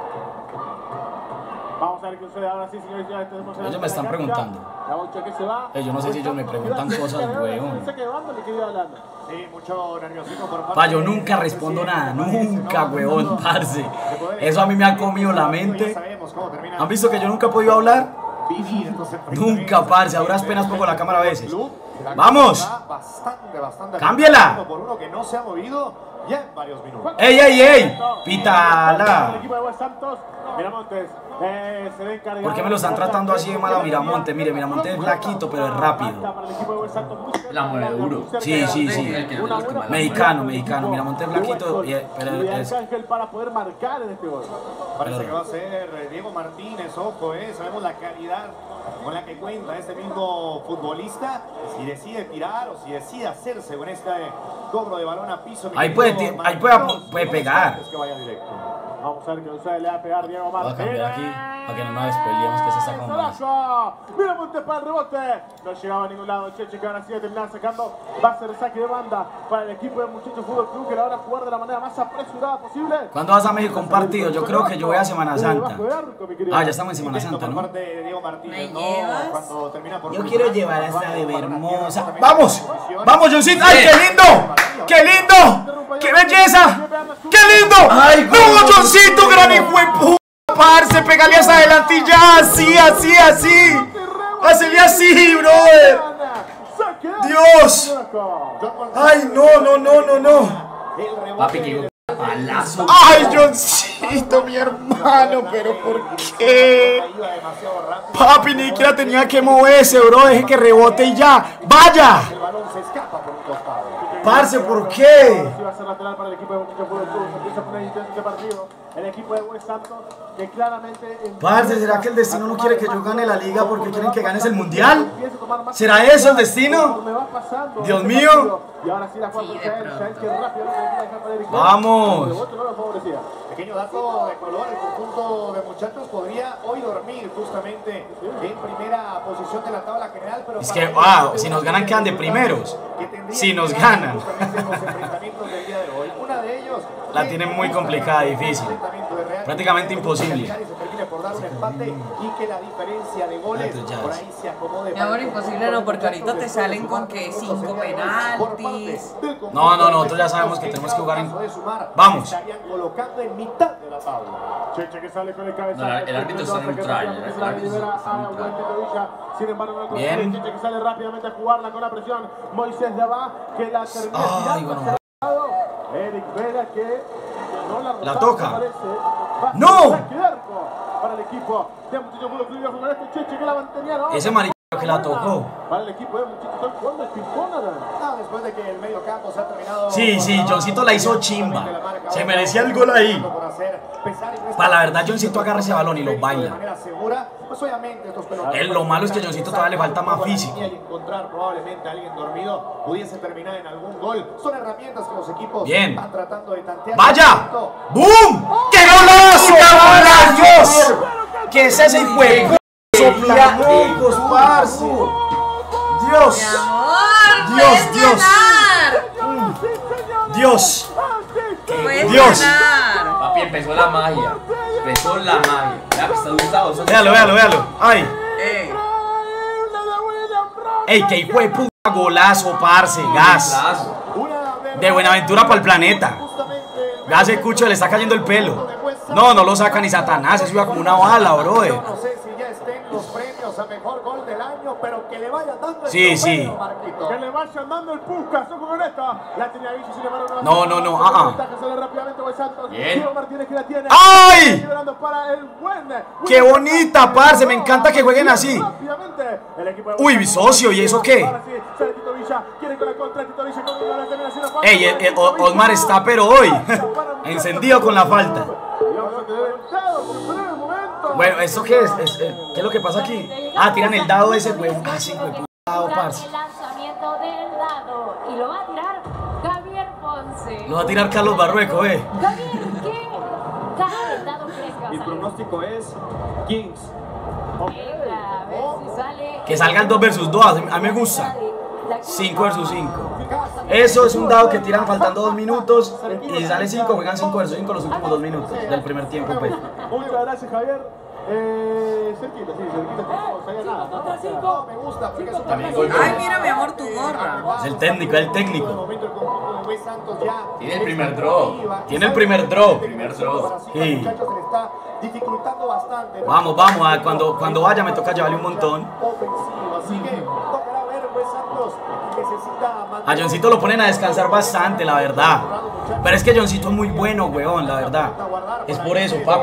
Vamos a ver qué sucede ahora sí, señores. Ya tenemos Ellos me están preguntando. La bocha que se va. Eh, yo no sé si ellos me preguntan cosas, weón. No sé qué bando le quería hablando. Sí, mucho nerviosismo por parte Pa, yo de- nunca respondo nada, nunca, huevón, parce. Eso a mí me ha comido la mente. Ya sabemos cómo termina ¿Han visto que yo nunca he podido hablar? vivir estos enfrentamientos. Nunca, parce, a duras penas pongo la cámara a veces. Club, la ¡Vamos! está Bastante, bastante. ¡Cámbiala! Uno por uno que no se ha movido ya en varios minutos. ¡Ey, ey, ey! ¡Pitala! El equipo de Buen Santos. Mira Montes. Eh, se ve encargado. ¿Por qué me lo están tratando así de mal a Miramonte? Mire, Miramonte es flaquito, pero es rápido. La mueve duro. Sí, sí, sí. El que- el que más- Mexicano, mexicano. Miramonte es flaquito, y- pero Y es... Arcángel para poder marcar en este gol. Parece Pero- que va a ser eh, Diego Martínez, ojo, eh, sabemos la calidad con la que cuenta este mismo futbolista. Si decide tirar o si decide hacerse con este cobro de balón a piso. Ahí puede ti- ahí puede apu- puede pegar. Es que vaya directo. Vamos a ver que no le va a pegar Diego Voy a Martínez. cambiar aquí, para que no nos despeleemos, que se está como más. Mira Montes para el rebote. No llegaba a ningún lado. Cheche que ahora sí va a terminar sacando. Va a ser saque de banda para el equipo del Muchachos Fútbol Club, que la van a jugar de la manera más apresurada posible. ¿Cuándo vas a México un partido? Yo creo que yo voy a Semana Santa. Ah, ya estamos en Semana Intento Santa, por ¿no? parte de Diego Martínez, ¿Me ¿no? llevas? Cuando termina por Yo cruzar, quiero llevar a esta vamos bebé para Martínez, hermosa. también ¡Vamos! en posición. ¡Vamos, Johncito! ¡Ay, qué lindo! ¡Qué lindo! ¡Qué belleza! ¡Qué lindo! ¡Ay, no, Johncito, gran hijo de puta! Parce, pégale hacia adelante y ya, así, así, así. Hacele así, brother. Dios. Ay, no, no, no, no, no. Papi, que palazo. Ay, Johncito, mi hermano, pero ¿por qué? Papi, ni siquiera tenía que moverse, bro. Deje que rebote y ya. ¡Vaya! El balón se escapa por un costado. Parce, ¿por qué? Va a ser lateral para el equipo de Muchachos Fútbol Club. Se empieza a poner intenso este partido. El equipo de West Santos, que claramente... Parce, ¿será que el destino no quiere que yo gane la liga porque quieren que ganes el mundial? ¿Será eso el destino? Dios mío. Y ahora sí la juega por Shael, Shael que rápido la deja para Eric. Vamos. El rebote no lo favorecía. Pequeño dato de color, el conjunto de Muchachos podría hoy dormir justamente en primera posición de la tabla general, pero Es para que, ello, wow, de si una nos ganan serie quedan de de primeros. resultados que tendrían Si nos que dar ganan. justamente en los enfrentamientos del día de hoy. Una de ellos La que tienen muy justamente complicada, el difícil. enfrentamiento de Real Prácticamente Madrid imposible. se termine por dar un empate y que la diferencia de goles Ah, tú ya por ves. ahí se acomode. Mi amor, imposible no, porque ahorita te salen con que cinco penaltis. No, no, nosotros ya sabemos que tenemos que jugar en... Vamos. Estarían colocando en mitad de la tabla. Cheche que sale con el cabezazo. No, el árbitro está neutral, el árbitro está neutral. Sin embargo, no Bien. consigue. Cheche que sale rápidamente a jugarla con la presión. Moisés de Abá que la termina Ay, tirando bueno. hacia el lado. Eric Vega que no la, La rozaba, toca. parece. Va a ser ¡No! saque de arco para el equipo de Muchachos Fútbol Club. Con este Cheche que la mantenía. ¿No? Ese marico que la tocó. Para el equipo de Muchachos Fútbol Club. ¿Cuándo es Pimponada? Ah, después de que el medio campo se ha terminado. Sí, sí, Johncito la hizo chimba. Se merecía el gol ahí. Para la verdad, Johncito agarra ese balón y lo baila. De manera segura, pues obviamente estos peloteros- Él, lo malo es que a Johncito todavía le falta más físico. Y encontrar probablemente a alguien dormido pudiese terminar en algún gol. Son herramientas que los equipos Bien. van tratando de tantear. ¡Vaya! ¡Boom! ¡Qué golazo, cabrón! ¡Dios! ¿Qué es ese juego? ¡Soplamocos, parce! ¡Dios! Mi amor, Dios, puedes Dios. ganar. ¡Dios! Puedes Dios. ganar. Papi, empezó la magia. Empezó la magia. Ya, que está Gustavo. eso- Véalo, véalo, véalo. ¡Ay! Eh, ¡Ey, qué hijo de puta golazo, parce! ¡Gas! Golazo. De Buenaventura para el planeta. Gas, escucho, le está cayendo el pelo. No, no lo saca ni Satanás. Eso iba como una bala, brother. Yo no sé si ya estén los premios a mejor gol del año, pero que le vayan dando el Sí, sí. trofeo, Marquito. Que le vayan dando el Puscaso con esta. La tenía Villa, sin embargo, No, no, no, ah, ah. Ventaja, sale rápidamente Wes Santos. Bien. Diego Martínez que la tiene. ¡Ay! Liberando para el buen- ¡Qué bonita, parce! Me encanta que jueguen así. Rápidamente, el equipo de Uy, Wes Santos. socio, ¿y eso qué? Ahora sí, sale Tito Villa, quiere con la contra, Tito Villa con la terminación. Ey, el- el- O- Osmar está pero hoy encendido con la falta. Bueno, ¿esto qué es? Es- eh, ¿Qué es lo que pasa aquí? Ah, tiran el dado ese, güey. Ah, sí, güey. Dado, parce. El lanzamiento del dado. Y lo va a tirar Javier Ponce. Lo va a tirar Carlos Barrueco, eh. Javier, ¿qué? Caja el dado crees que va a Mi salir. pronóstico es Kings. Venga, a ver si sale. Que salgan dos versus dos, a mí me gusta. cinco versus cinco. Eso es un dado que tiran faltando dos minutos. Y si sale cinco, juegan cinco versus cinco los últimos dos minutos del primer tiempo, pues. Muchas gracias, Javier. Eh, cerquita, sí, cerquita, no sabía nada. ¿no? No, me gusta porque es un También partido- gol. Ay, mira, mi amor, tu gorra. Es el técnico, el De técnico. momento el conjunto de Wes Santos ya Tiene el primer draw. Tiene el primer draw. Primer draw. Sí. Muchachos, se le está dificultando bastante. Vamos, vamos, ah, cuando, cuando vaya me toca llevarle un montón. Ofensivo, así que tocará ver Wes Santos necesita A Johncito lo ponen a descansar bastante, la verdad. Pero es que Johncito es muy bueno, weón, la verdad. Es por eso, papi. Ese marica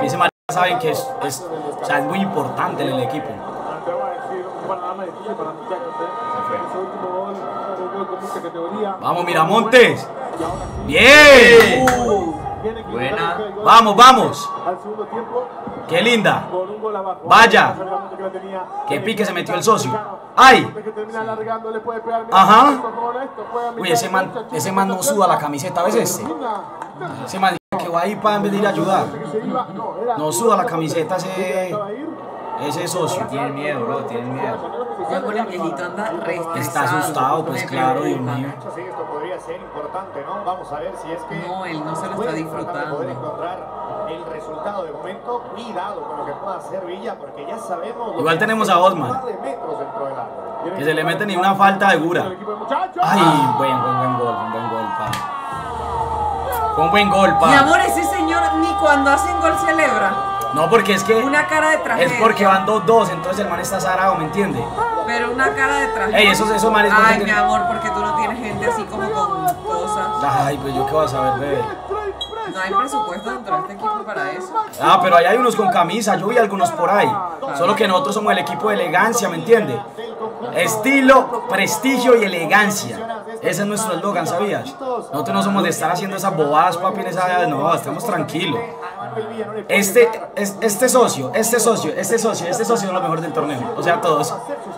saben que es, es, o sea, es muy importante en el equipo. Te voy a decir un panorama difícil para los muchachos, ¿eh? Ese último gol, un gol con mucha categoría. Vamos, Miramontes. Bien. Buena. Vamos, vamos. Al segundo tiempo, Qué linda. con un gol abajo. Vaya. Qué pique se metió el socio. ¡Ay! Ajá. Uy, ese man, ese man no suda la camiseta, ¿ves este? Ese man que va ahí para en vez de ir a ayudar. No suda la camiseta ese, ese socio. Tiene miedo, bro, tiene miedo. Ya con el viejito anda re Está estresado. asustado, pues Me claro, Dios preocupa. mío. Sí, esto podría ser importante, ¿no? Vamos a ver si es que No, él no se lo está pueden disfrutando. tratar de poder encontrar el resultado de momento. Cuidado con lo que pueda hacer Villa, porque ya sabemos. Igual tenemos a Osman, que se le mete ni una falta de gura. Ay, buen, buen, buen gol, un buen gol, pa. Fue un buen gol, Mi pa. amor, ese señor ni cuando hacen gol celebra. No, porque es que Una cara de tragedia. es porque van dos dos, entonces el man está zarado, ¿me entiende? Pero una cara de tragedia. Ey, esos, esos manes no Ay, tienen- mi amor, porque tú no tienes gente así como con cosas. Ay, pues yo qué vas a saber, bebé. No hay presupuesto dentro de este equipo para eso. Ah, pero ahí hay unos con camisa, yo vi algunos por ahí. Solo que nosotros somos el equipo de elegancia, ¿me entiende? Estilo, prestigio y elegancia. Ese es nuestro eslogan, ¿sabías? Nosotros no somos de estar haciendo esas bobadas, papi, en esa... No, estamos tranquilos. Este, es- este socio, este socio, este socio, este socio es lo mejor del torneo. O sea, todos.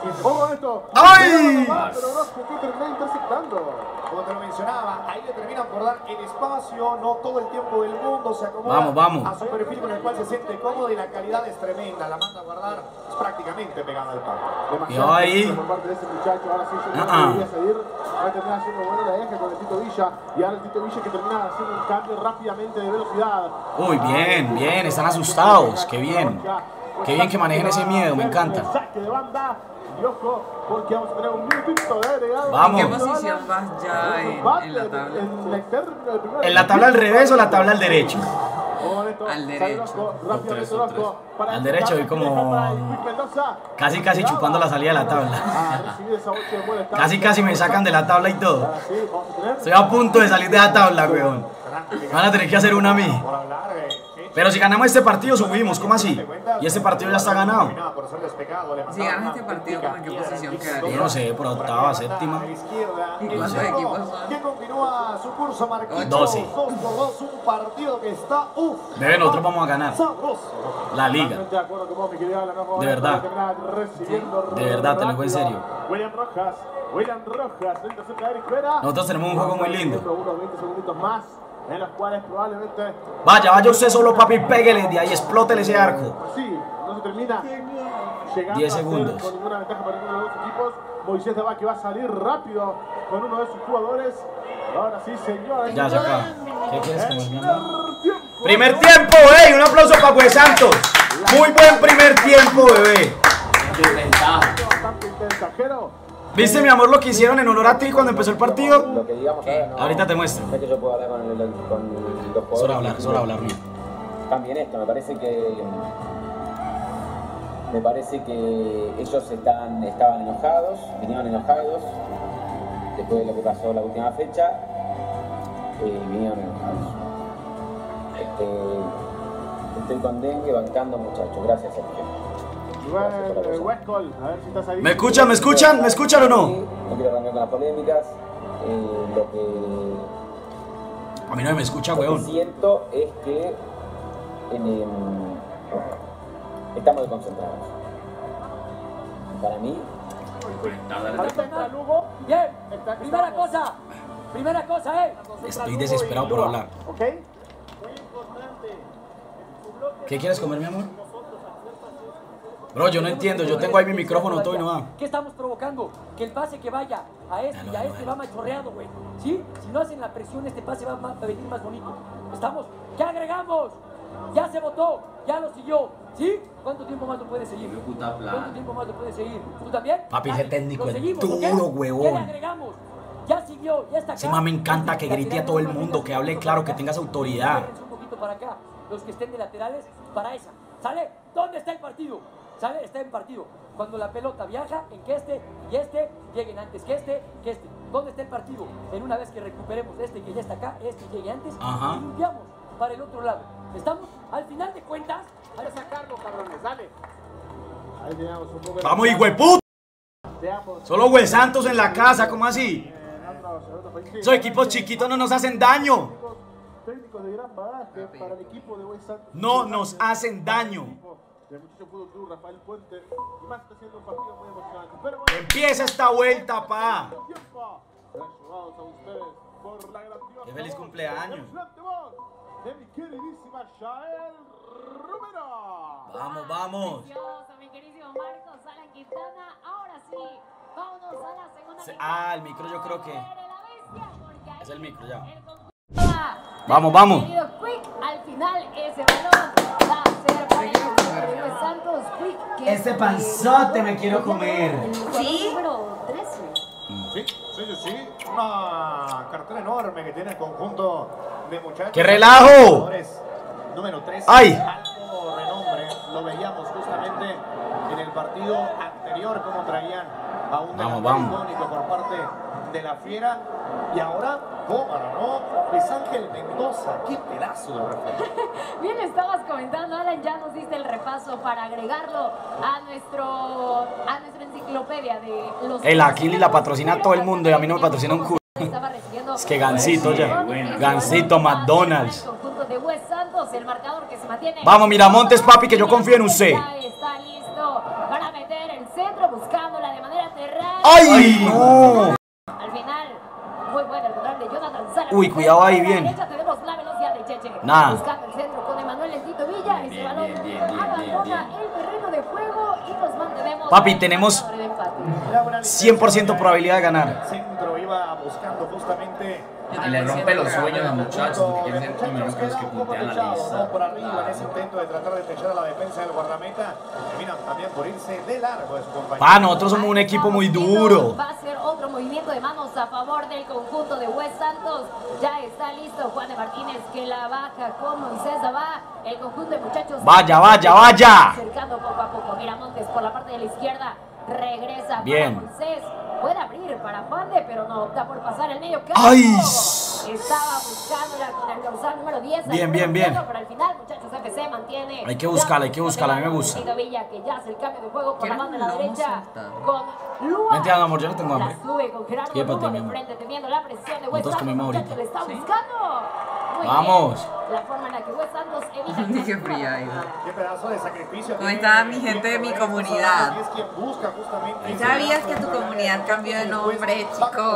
¡Ay! Como te lo mencionaba, ahí le terminan por dar el espacio, no todo el tiempo del mundo, se acomoda Vamos, vamos. a su perfil con el cual se siente cómodo y la calidad es tremenda, la manda a guardar, es prácticamente pegada al palo. Y ahí. Por parte de ese muchacho, ahora sí yo creo Ah, ah. que debería seguir. Va a terminar haciendo bueno la eje con el Tito Villa. Y ahora el Tito Villa que termina haciendo un cambio rápidamente de velocidad. Uy, bien, bien, están asustados. Qué bien. Qué bien que manejen ese miedo, me encanta. Saque de banda. Y ojo, porque vamos a tener un minutito de agregado. Vamos. ¿En qué posición vas ya en, en la tabla? En la externa, el primero. ¿En la tabla al revés o la tabla al derecho? Al derecho. Rápidamente Orozco, para Al derecho, y como- Mendoza. Casi, casi chupando la salida de la tabla. A recibir esa bolsa de buena tarde. Casi, casi me sacan de la tabla y todo. Ahora sí, vamos a tener. Estoy a punto de salir de la tabla, weón. Van a tener que hacer una a mí. Por hablar de Pero si ganamos este partido, subimos. ¿Cómo así? Y este partido ya está ganado. por ser despegado, le Si mandaron ganas una este partido, ¿cómo en qué auténtica posición piedra. quedaría? Yo no sé, por octava, séptima. A la izquierda, ¿Y el cuántos Cerro, equipos son? que continúa su curso Marquito. doce. dos por dos, un partido que está uff. Bebé, nosotros vamos a ganar Sabroso. la liga. Totalmente de acuerdo con vos, mi querido Alan, vamos a De ver verdad. cómo termina recibiendo De verdad, te lo digo en rápido. serio. William Rojas, William Rojas, la intercepta de Eric Vera. Nosotros tenemos un juego muy lindo. Unos veinte segunditos más, en los cuales probablemente, Vaya, vaya usted solo, papi, pégale de ahí, explótele ese arco. pues sí, no se termina llegando diez a ser segundos. con ninguna ventaja para ninguno de los dos equipos. Moisés Daba que va a salir rápido con uno de sus jugadores. Ahora sí, señores. Ya se acaba. ¿Qué quieres comer, mi amor? Tiempo. Primer tiempo, ey, un aplauso para Pues Santos. Muy buen primer tiempo, bebé. Bastante intensa, Jero. ¿Viste, mi amor, lo que hicieron en honor a ti cuando empezó el partido? Lo que digamos ahora no, Ahorita te muestro. no es que yo pueda hablar con, el, con los jugadores. Es hora de hablar, es hora de hablar, mío. También esto, me parece que me parece que ellos están, estaban enojados, vinieron enojados después de lo que pasó la última fecha, eh, vinieron enojados. Este, estoy con dengue bancando, muchachos, gracias Sergio. Bueno, eh, Westcol, a ver si estás ahí. ¿Me escuchan, me escuchan, me escuchan o no? No quiero arrancar con las polémicas, eh, lo que A mí no me escucha, Lo que weón. siento es que en, em, estamos desconcentrados. Para mí, Ahorita entra Lugo. Bien, primera cosa, primera cosa, eh. Estoy desesperado por hablar. ¿Ok? ¿Qué quieres comer, mi amor? Bro, yo no entiendo, yo tengo ahí mi micrófono todo y no va. ¿Qué estamos provocando? Que el pase que vaya a este y a este va machorreado, güey. ¿Sí? Si no hacen la presión, este pase va a venir más bonito. ¿Estamos? ¿Qué agregamos? Ya se votó, ya lo siguió. ¿Sí? ¿Cuánto tiempo más lo puede seguir? Puta plan. ¿Cuánto tiempo más lo puede seguir? ¿Tú también? Papi, ese Dale, técnico lo es seguimos, duro, ¿ok? ¿Qué le huevón. agregamos? Ya siguió, ya está acá. Ese man me encanta que grite a todo el mundo, que hable claro, que tengas autoridad. Un poquito para acá, los que estén de laterales, para esa. ¿Sale? ¿Dónde está el partido? ¿Sale? Está en partido. Cuando la pelota viaja, en que este y este lleguen antes que este, que este. ¿Dónde está el partido? En una vez que recuperemos este que ya está acá, este llegue antes, Ajá. y limpiamos para el otro lado. Estamos, al final de cuentas, Hay que sacarlo, cabrones, dale. Ahí tenemos un poco de... Vamos, hijueputa. Solo Wes Santos en la casa, ¿cómo así? Esos equipos chiquitos no nos hacen daño. Técnicos de gran bagaje para el equipo de Wes Santos. No nos hacen daño. El muchacho Fútbol Club Rafael Puente. Y más está haciendo un partido muy emocionante. Pero bueno, Empieza esta vuelta, pa. Gracias a ustedes por la grandiosa Qué feliz voz, cumpleaños. la emocionante voz de mi queridísima Yael Romero. Vamos, vamos. Precioso, mi queridísimo Marcos Alan Quintana. Ahora sí, vámonos a la segunda. Se- Ah, el micro yo creo que... La bestia, porque ahí Es el micro ya. el conjunto va. Vamos, vamos. Querido Quick, al final ese balón va a ser para el conjunto de Wes Santos. Quick, que Este es, panzote eh, me quiero comer. el jugador ¿Sí? número trece. Sí, sí, sí, sí. Una cartera enorme que tiene el conjunto de muchachos. ¡Qué relajo! Jugadores Número tres. ¡Ay! Alto renombre. Lo veíamos justamente en el partido anterior, como traían a un Vamos, delantero vamos. icónico por parte de la Fiera. Y ahora, Gómara, ¿no? Luis Ángel Mendoza. ¡Qué pedazo de referente! Bien estabas comentando, Alan, ya nos diste el repaso para agregarlo a nuestro a nuestra enciclopedia de los... El Aquili la patrocina a todo el mundo y a mí no me patrocina un culo. Estaba recibiendo- Es que Gansito ya. bueno. Gansito McDonald's. El conjunto de Wes Santos, el marcador que se mantiene. Vamos, Miramontes, papi, que yo confío en usted. Ya está listo para meter el centro, buscándola de manera terrestre. ¡Ay, no! Al final, muy bueno el control de Jonathan Sala. Uy, cuidado ahí, A la bien. derecha tenemos la velocidad de Cheche. Nada. Buscando el centro con Emanuel Lentito Villa. Ese Bien, balón bien, bien, bien, abandona bien, el terreno de juego y nos mantenemos. Papi, en el tenemos marcador de empate. cien por ciento probabilidad de ganar. El centro iba buscando justamente. Y le rompe los sueños a los muchachos porque quieren ser primeros que los que puntean la ¿no? lista. Por arriba en ese intento de tratar de techar a la defensa del guardameta. Terminan también por irse de largo de su compañero. Pa, nosotros somos un equipo muy duro. Va a ser otro movimiento de manos a favor del conjunto de Wes Santos. Ya está listo Juan de Martínez que la baja con Moisés Abá. El conjunto de muchachos. Vaya, vaya, vaya. Acercando poco a poco. Miramontes por la parte de la izquierda. Regresa Bien. para Moisés. Puede abrir para Juan de, pero no opta por pasar el medio campo. ¡Ay! Estaba buscándola con el dorsal número diez. Bien, bien, bien. Pero al final, muchachos, F C mantiene. Hay que buscarla, hay que buscarla, a mí me gusta. Lentito Villa, que ya hace el cambio de juego por la Quiero banda de la un lomo derecha. saltado. Con Lua. Vente, amor, yo no tengo hambre. La sube con Gerardo Llévate, Lua mi de amor. frente, teniendo la presión de Wes Nosotros Santos. comemos Muchacho, ahorita. le está buscando. Muy Vamos. bien. La forma en la que Wes Santos evita. Ay, qué fría, Ida. Qué pedazo de sacrificio. ¿Cómo tiene está mi gente de mi Diego Reyes, comunidad? y es quien busca justamente ese ¿Sabías pedazo que de tu goleada comunidad de cambió de después nombre, va chico?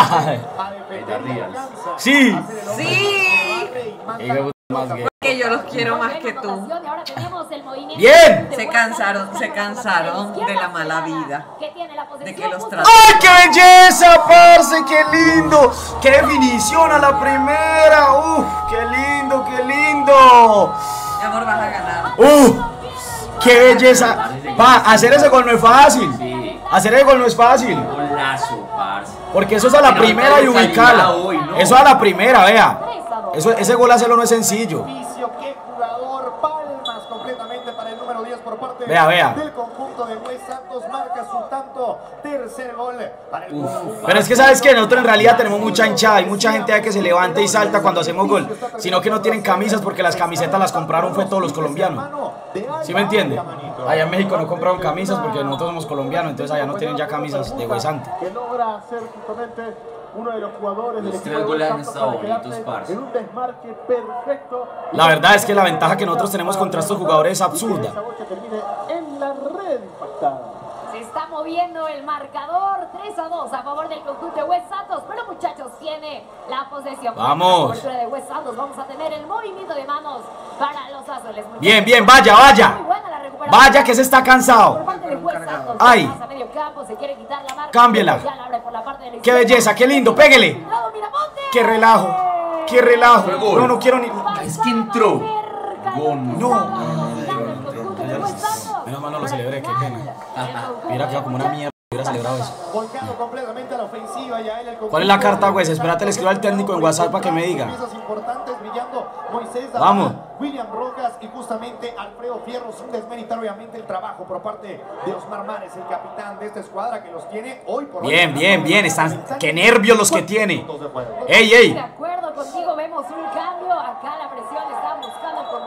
a defender Ahí y está alcanza Sí. a hacer el hombre Sí. barre y manda Y me gusta más la gay. Porque yo los quiero más Muy que buena tú. anotación, y ahora tenemos el movimiento Bien. de Se Wes cansaron, Santos se por la parte cansaron izquierda, de la mala Celada, vida. que tiene la De posesión que los justo- trató. ¡Ay, qué belleza, parce! ¡Qué lindo! ¡Qué definición a la primera! ¡Uf! ¡Qué lindo, qué lindo! Mi amor, vas a ganar. ¡Uf! ¡Qué belleza! Pa, hacer ese gol no es fácil. Sí. Hacer ese gol no es fácil. Golazo, parce. Porque eso es a la Pero primera y no hay ubicarla. calidad hoy, ¿no? Eso a la primera, vea. tres a dos. Eso, ese gol hacerlo no es sencillo. Vicio, qué jugador, palmas completamente para el número diez por parte Vea, vea. del conjunto de Wes Santos, marca su tanto, tercer gol para el conjunto. Pero es que sabes que nosotros en realidad tenemos mucha hinchada y mucha gente que se levanta y salta cuando hacemos gol, sino que no tienen camisas porque las camisetas las compraron fue todos los colombianos. ¿Sí me entiende? Allá en México no compraron camisas porque nosotros somos colombianos, entonces allá no tienen ya camisas de Wes Santos. Que logra ser justamente uno de los jugadores Los del tres equipo de goles Wes han Santos estado para quedarse bonitos, parce. en un desmarque perfecto. La verdad es que la ventaja que nosotros tenemos contra estos jugadores es absurda. Esa bocha termine en la red impactada. Se está moviendo el marcador tres a dos a favor del conjunto de Wes Santos. Pero muchachos, tiene la posesión. Vamos. Por la cobertura de Wes Santos, vamos a tener el movimiento de manos para los azules. Muchachos, Bien, bien, vaya, vaya. muy buena la recuperación. Vaya que se está Por cansado. parte de Wes Santos, Ay. pasa a medio campo, se quiere quitar la marca. Cámbiela. Ya la abre por la parte de la Qué izquierda. belleza, qué lindo, péguele. Lado Miramontes. Qué relajo, qué relajo. Fue gol. No, no quiero ni... Es que entró. Cerca de Gol. lo que No. estaba cocinando el conjunto de Wes Santos. Menos mal no lo celebré, qué pena. El Hubiera quedado como una mierda, hubiera celebrado eso. Volcando completamente a la ofensiva, ya él el conjunto. ¿Cuál es la carta, güey? Espérate, le escribo al técnico en WhatsApp para que me diga. Piezas importantes brillando Moisés Vamos. Dávila, William Rojas y justamente Alfredo Fierro, sin desmeritar obviamente el trabajo por parte de Osmar Mares, el capitán de esta escuadra que los tiene hoy por hoy. Bien, bien, bien, están... Qué nervios los que tiene. Minutos de juego. Ey, De ey. acuerdo contigo, vemos un cambio. Acá la presión está buscando el control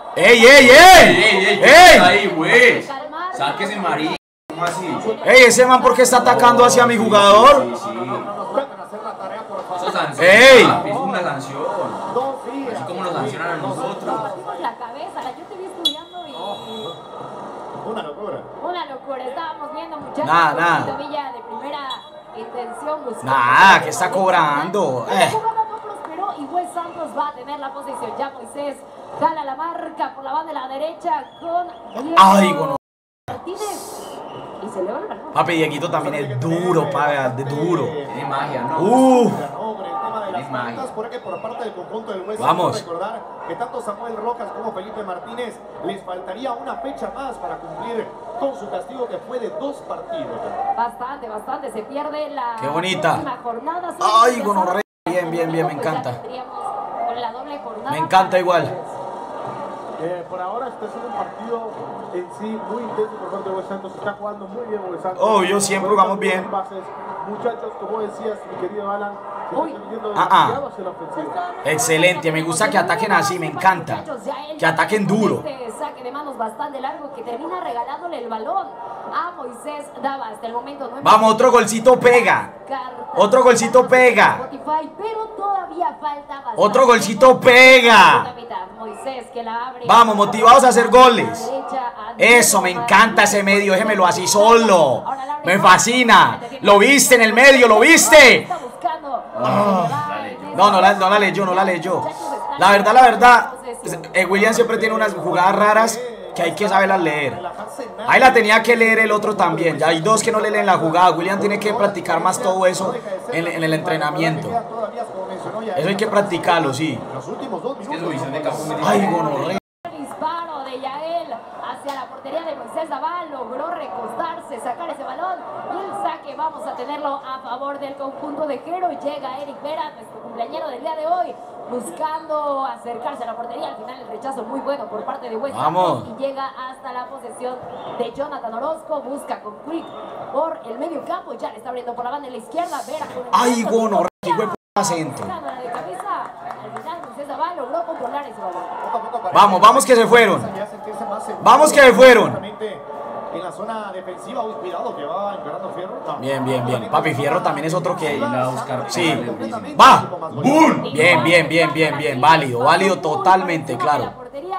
¡Ey, ey, ey! ¡Ey, ey! ¿Qué ¡Ey! pasa ahí, güey? Sáquese, marica. ¿Cómo así? ¡Ey, ese man por qué está atacando hacia mi jugador! Sí, sí. Eso es sanción. ¡Ey! Es una sanción. Así como lo sancionan a nosotros. La cabeza, yo te vi estudiando y... Una locura. Una locura, estábamos viendo muchachos. Nah, nah. Villa de primera intención buscando. Nah, que está cobrando. La Eh. jugada no prosperó y Wes Santos va a tener la posición. Ya Moisés jala la marca por la banda de la derecha con Diego Ay, bueno. Martínez. Y se le va el balón. Papi, Dieguito también es duro, papi, de duro. Tiene magia, ¿no? Uh. Es magia. Porque por parte del conjunto del West Vamos. recordar que tanto Samuel Rojas como Felipe Martínez les faltaría una fecha más para cumplir con su castigo que fue de dos partidos. Bastante, bastante. Se pierde la Qué bonita. próxima jornada. Ay, gonorrea. Bien, bien, bien, me encanta. Con la doble jornada. Me encanta igual. Eh, por ahora está siendo un partido en sí muy intenso por parte de Wes Santos. Está jugando muy bien Wes Santos. Obvio, siempre jugamos bien. Bases. Muchachos, como decías, mi querido Alan, se Uy. están yendo Ah, ah. demasiado hacia la ofensiva. Excelente, me gusta que ataquen así, me encanta. Que ataquen duro. Este saque de manos bastante largo que termina regalándole el balón a Moisés Dava. Hasta el momento no hemos- Vamos, otro golcito pega. Otro golcito pega. Spotify, pero todavía falta bastante. Otro golcito pega. Moisés que la abre. Vamos, motivados a hacer goles. Eso, me encanta ese medio, déjemelo así solo. Me fascina. ¿Lo viste en el medio? ¿Lo viste? Está buscando. No, no la, no la leyó, no la leyó. La verdad, la verdad, eh, William siempre tiene unas jugadas raras que hay que saberlas leer. Ahí la tenía que leer el otro también. Ya hay dos que no le leen la jugada. William tiene que practicar más todo eso en, en el entrenamiento. Eso hay que practicarlo, sí. Es que su visión de campo es muy Ay, diferente. gonorrea. El disparo de Yael hacia la portería de Moisés Dava logró recostarse, sacar ese balón y el saque vamos a tenerlo a favor del conjunto de Jero. Llega Eric Vera, nuestro cumpleañero del día de hoy, buscando acercarse a la portería. Al final el rechazo muy bueno por parte de West Vamos. y llega hasta la posesión de Jonathan Orozco. Busca con Quick por el medio campo, ya le está abriendo por la banda de la izquierda. Vera con el Ay, centro. gonorrea, qué huevo centro. Cámara de cabeza. Al final Moisés Dava logró controlar ese balón. Vamos, vamos que se fueron. Vamos que se fueron. En la zona defensiva, uy, cuidado que va encarando Fierro. No. Bien, bien, bien. Papi Fierro también es otro que... Ahí la va a buscar. Sí. Va. ¡Bum! Bien, bien, bien, bien, bien. Válido, válido totalmente, claro.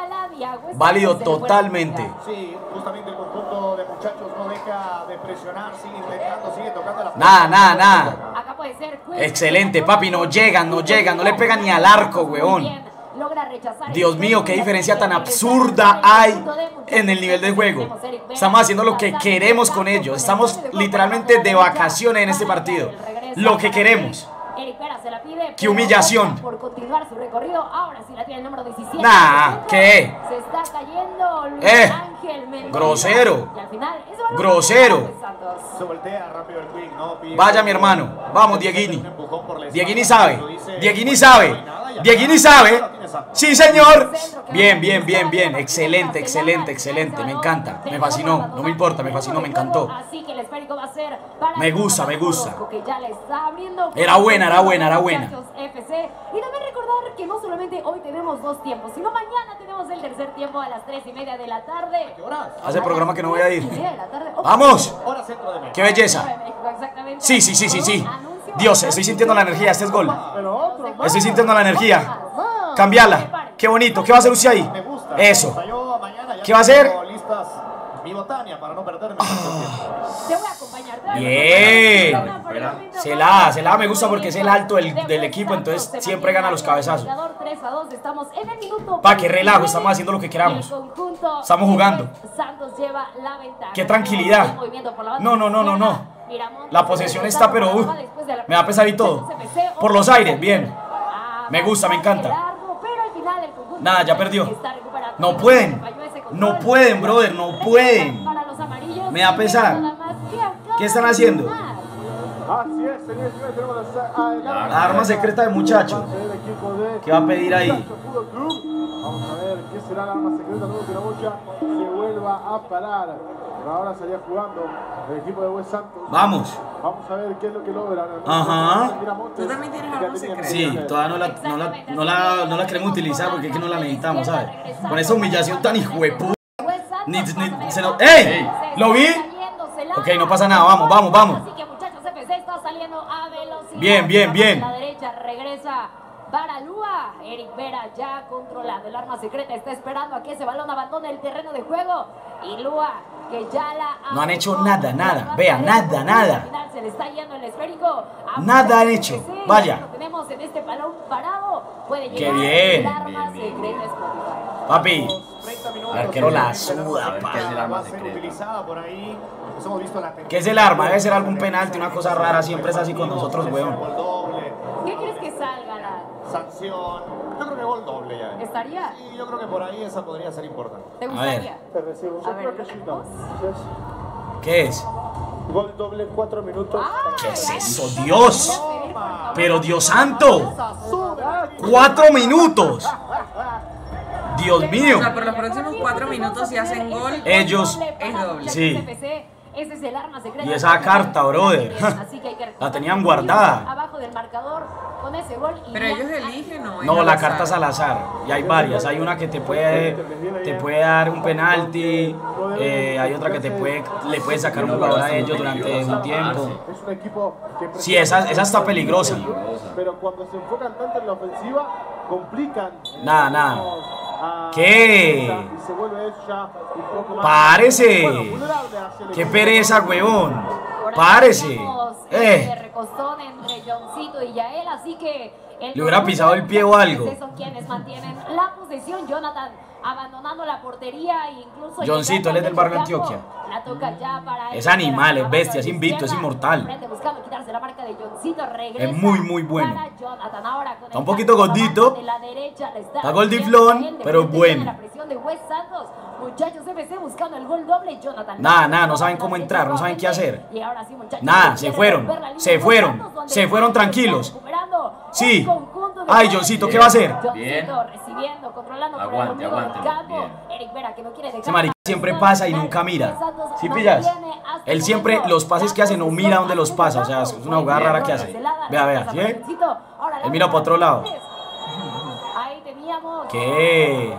Válido totalmente. Sí, justamente el conjunto de muchachos no deja de presionar, sigue intentando, sigue tocando la... Nada, nada, nada. Acá puede ser Quick. Excelente, papi. No llegan, no llegan. No le pegan ni al arco, weón. Logra rechazar. Dios mío, qué diferencia tan absurda hay en el nivel de juego. Estamos haciendo lo que queremos con ellos. Estamos literalmente de vacaciones en este partido. Lo que queremos. Eric Vera se la pide. ¡Qué humillación! Por continuar su recorrido, ahora sí la tiene el número diecisiete. Nah, ¿qué? Se está cayendo Luis Eh, Ángel Mendoza. grosero. Y al final, ese balón Grosero. de Santos. Se voltea rápido el Quick, ¿no? Pide- Vaya, mi hermano. Vamos, Dieguini. Un empujón por la espalda. Dieguini sabe. Dice- Dieguini sabe. Dieguini sabe. Sí, señor. Bien, bien, bien, bien. Excelente, excelente, excelente. Me encanta. Me fascinó. No me importa, me fascinó, me encantó. Así que el esférico va a ser para Me gusta, me gusta. que ya le está abriendo. Era buena, era buena, era buena. F C. Y también recordar que no solamente hoy tenemos dos tiempos, sino mañana tenemos el tercer tiempo a las tres y media de la tarde. ¿Qué horas? Hace programa que no voy a ir. tres y media de la tarde. ¡Vamos! Hora centro de México. ¡Qué belleza! Exactamente. Sí, sí, sí, sí, sí. Dios, estoy sintiendo la energía. Este es gol. Pero otro. Estoy sintiendo la energía. Cambiala. Qué bonito. ¿Qué va a hacer usted ahí? Me gusta. Eso. Hasta yo mañana ya ¿Qué va a hacer? tengo listas mi botania para no perderme. Te voy a acompañar. te voy a Bien. acompañar. Se la, se la me gusta porque es el alto del, del equipo, entonces siempre gana los cabezazos. tres a dos, estamos en el minuto Pa, qué relajo, estamos haciendo lo que queramos. Estamos jugando. Santos lleva la ventaja. Qué tranquilidad. No, no, no, no, no. La posesión está, pero uh, me va a pesar y todo. Por los aires, bien. Me gusta, me encanta. Nada, ya perdió. No pueden. No pueden, brother, no pueden. Me da pesar. ¿Qué están haciendo? Así es, señores, señores, tenemos la, la, la arma secreta del muchacho. ¿Qué va a pedir ahí? Vamos a ver qué será la arma secreta luego que la bocha se vuelva a parar. Por ahora salía jugando el equipo de Wes Santos. Vamos. Vamos a ver qué es lo que logran. Ajá. ¿Tú también tienes arma secreta? Sí, todavía no la, no la, no la, no la queremos utilizar porque es que no la necesitamos, ¿sabes? Con esa humillación tan hijueputa. Ni, ni, se nos... ¡Ey! ¿Lo vi? Ok, no pasa nada, vamos, vamos, vamos. Así que muchachos, F C está saliendo a velocidad. Bien, bien, bien. A la derecha regresa para Lua. Eric Vera ya controlando el arma secreta. Está esperando a que ese balón abandone el terreno de juego. Y Lua, que ya la... No han hecho nada, nada. Vea, nada, nada. Se le está yendo el esférico. Nada han hecho. Vaya. Lo tenemos en este balón parado. Puede llegar. Qué bien. El arma secreta Spotify. Papi. Arquero la suda, pa. ¿Qué es el arma? Debe ser algún penalti, una cosa rara. Siempre es así con nosotros, weón. ¿Qué crees que salga la sanción? Yo creo que gol doble ya. ¿Estaría? Sí, yo creo que por ahí esa podría ser importante. ¿Te gustaría? Te recibo. Yo A creo ver, que sí, ¿los no. dos? Yes. ¿Qué es? Gol doble, cuatro minutos. Ah, ¿Qué es eso, Dios? Pero Dios santo. Cuatro minutos. Dios mío. O sea, por los próximos cuatro minutos si hacen gol, Ellos. es doble. Sí. Ese es el arma secreta. Y esa carta, brother. Así que hay que La tenían guardada. abajo del marcador con ese gol. Y Pero ya- ellos eligen, ¿no? No, Es la al carta es azar. al azar. Y hay varias. Hay una que te puede, te puede dar un penalti. Eh, hay otra que te puede, le puede sacar un jugador a ellos durante un tiempo. Es un equipo que Sí, esa, esa está peligrosa. pero cuando se enfocan tanto en la ofensiva, complican. Nada, nada. a- ¿Qué? Y se vuelve eso ya un poco más. Párese. Bueno, vulnerable hacia el Qué equipo. pereza, huevón. Por ahí Párese. tenemos este Eh. recostón entre Johncito y Yael, así que el Le hubiera pisado el pie o algo. Son quienes mantienen la posesión. Jonathan abandonando la portería e incluso Johncito, él es del barrio campo. Antioquia. La toca ya para Es él, animal, para es bestia, es la invicto, es izquierda. inmortal. Frente buscando quitarse la marca de Johncito, regresa Es muy, muy bueno. para Jonathan. Ahora con Está un el poquito cambio gordito. de la derecha, le está Está gordiflón, haciendo a él, de pero frente bueno. viene la presión de Wes Santos. Muchachos, F C buscando el gol doble. Jonathan. Nada, nada, no saben cómo entrar, no saben qué hacer. Y ahora sí, muchachos, Nada, que se quieren fueron, romper la línea se de fueron, Santos, donde se fueron está tranquilos. recuperando Sí. el conjunto de Ay, Juárez. Johncito, ¿qué va a hacer? Bien. Johncito recibiendo, controlando por el Aguante, ombligo del aguante, campo. bien. Eric Vera, que no quiere dejar Ese marica siempre pasa y nunca mira. ¿Sí pillas? Él siempre, los pases que hace, no mira dónde los pasa. O sea, es una jugada rara que hace. Vea, vea, ¿sí? Él mira para otro lado. Ahí teníamos ¿Qué?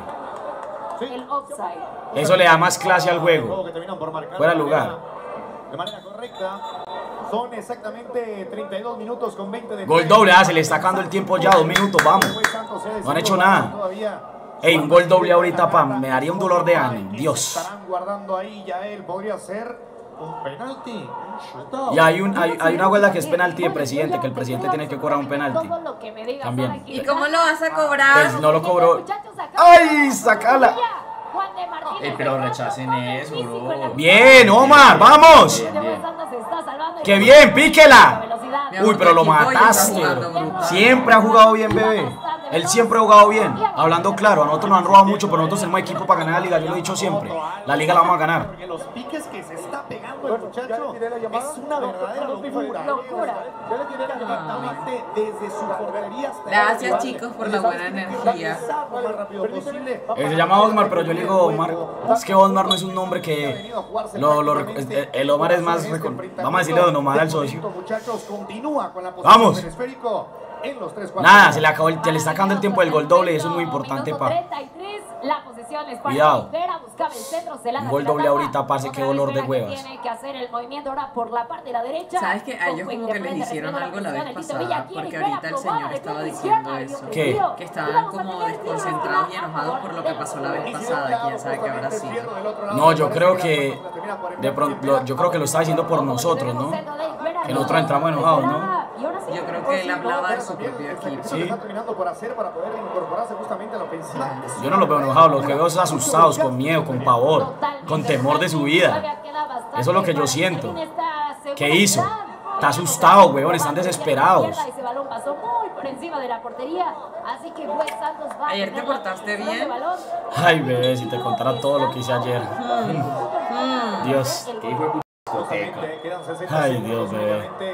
el offside. Eso le da más clase al Juego juego. que terminan por marcar Fuera de de lugar. manera- De manera correcta. Son exactamente treinta y dos minutos con veinte de Gol doble, ah, se le está acabando el tiempo ya, dos minutos, vamos. No han hecho nada. Ey, un gol doble ahorita, pam, me daría un dolor de ánimo, Dios. Estarán guardando ahí, ya él podría ser un penalti. Un shootout. Y hay, un, hay, hay una huelga que es penalti de presidente, que el presidente tiene que cobrar un penalti. Todo lo que me digas, También. ahora aquí. ¿Y cómo lo vas a cobrar? Pues no lo cobró. Muchachos, acá- ¡Ay, sacala! Juan de Martínez Eh, pero está rechacen tocando el eso, físico bro. en la- Bien, Omar, vamos. De Wes Santos se está salvando y- ¡Qué bien, píquela! Velocidad. Uy, pero lo mataste. Siempre ha jugado bien, bebé. Él siempre ha jugado bien. Hablando claro, a nosotros nos han robado mucho, pero nosotros tenemos equipo para ganar la liga. Yo lo he dicho siempre. La liga la vamos a ganar. Porque los piques que se está pegando el Bueno, ya muchacho le tiré la llamada. es una verdadera Dos diferentes. locura. Locura. Ya le tiré la llamada. Directamente desde su portería hasta Gracias, el chicos, por la buena energía. lo más rápido posible. Eh, se llama Osmar, pero yo le digo Omar. Es que Osmar no es un nombre que. Lo, lo, el, el Omar es más. recon- Vamos a decirle Don Omar al socio. Muchachos, continúa con la posición Vamos. del esférico en los tres cuartos. Nada, se le acabó el, se le está acabando el tiempo del gol doble y eso es muy importante, Minuto pa. treinta y tres, la posesión es para Cuidado. Rivera, buscaba el centro, se la Un da, gol se la doble tapa. ahorita, parce, qué Otra vez dolor de Rivera que huevas. Tiene que hacer el movimiento ahora por la parte de la derecha. ¿Sabes qué? A ellos Con como de que les frente, hicieron recibiendo algo la presión, vez el Tito pasada, Villa, aquí porque Rivera ahorita el probaba señor de estaba frente diciendo izquierda, eso. ¿Qué? Dios, Que y estaban vamos a como tener tiro desconcentrados y a enojados favor por lo de que los pasó la vez Santos. pasada. Quién sabe qué habrá sido. No, yo creo que. De pronto, lo- yo creo que lo está diciendo por nosotros, ¿no? Que nosotros entramos enojados, ¿no? Yo creo que él hablaba de su propio equipo. Sí. Está terminando por hacer para poder incorporarse justamente a la ofensiva. Yo no los veo enojados, los que veo es asustados, con miedo, con pavor, con temor de su vida. Eso es lo que yo siento. ¿Qué hizo? Está asustado, weón, están desesperados. Ese balón pasó muy por encima de la portería, así que Wes Santos va a Ayer te tener la portaste posesión de bien. balón. Ay, bebé, si te contara todo lo que hice ayer. Dios. ¿Qué hijo de puta discoteca? Quedan sesenta Ay, segundos Dios, bebé. únicamente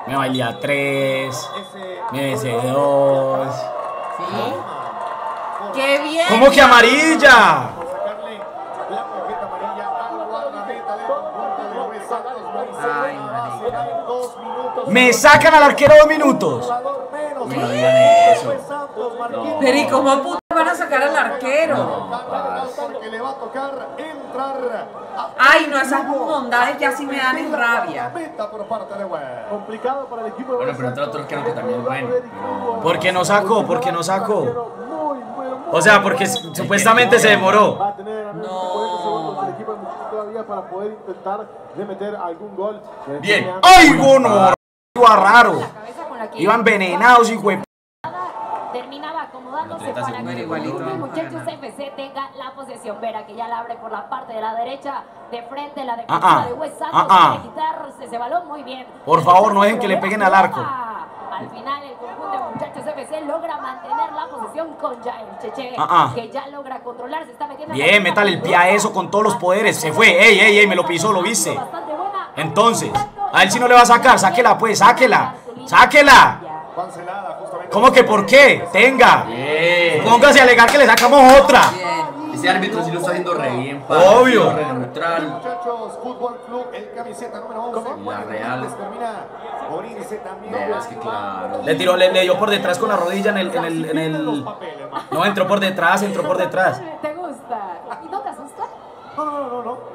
Me bailé a tres. Me besé dos. ¿Sí? ¡Qué bien! ¿Cómo que amarilla? Ay, marica. Me sacan al arquero dos minutos. Uy, no digan eso. No. Pero ¿y cómo puta van a sacar al arquero? Porque le va a tocar entrar. Ay, no, esas bondades ya sí me dan en rabia. Complicado para el equipo de Bueno, pero entra otro arquero que también es bueno. Pero... ¿Por qué no sacó? ¿Por qué no sacó? O sea, porque supuestamente se demoró. Va a tener al menos cuarenta segundos el equipo de Muchachos todavía para poder intentar de meter algún gol. Bien. ¡Ay, bueno! Iba raro. Iba envenenados, hijo de p. Terminaba acomodándose Atleta para que segundo, igualito, el Muchachos ganar. F C tenga la posesión. Vera que ya la abre por la parte de la derecha, de frente la defensa Ah, ah. de West Santos. Ah, ah. Quiere quitarse ese balón muy bien. Por favor, no dejen que le peguen al arco. Al final el conjunto de Muchachos F C logra mantener la posesión con Jael Cheche, Ah, ah. que ya logra controlar, se está metiendo en la Bien, zona métale el pie a eso con todos los poderes. Se fue. ¡Ey, ey, ey! Me lo pisó, lo viste. bastante buena. Entonces, a él sí no le va a sacar. Sáquela, pues, sáquela. Sáquela. Cancelada justamente. ¿Cómo que por qué? Tenga. Bien. Póngase a alegar que le sacamos otra. Bien. Ese árbitro sí lo está haciendo re bien. pa. Obvio. Re neutral. Muchachos, Fútbol Club, el camiseta número once. La Real. Les termina por irse también. No, es que claro. Le tiró, le, le dio por detrás con la rodilla en el, en el, en el... No, entró por detrás, entró por detrás. ¿Te gusta? ¿Y no te asusta? No, no, no, no.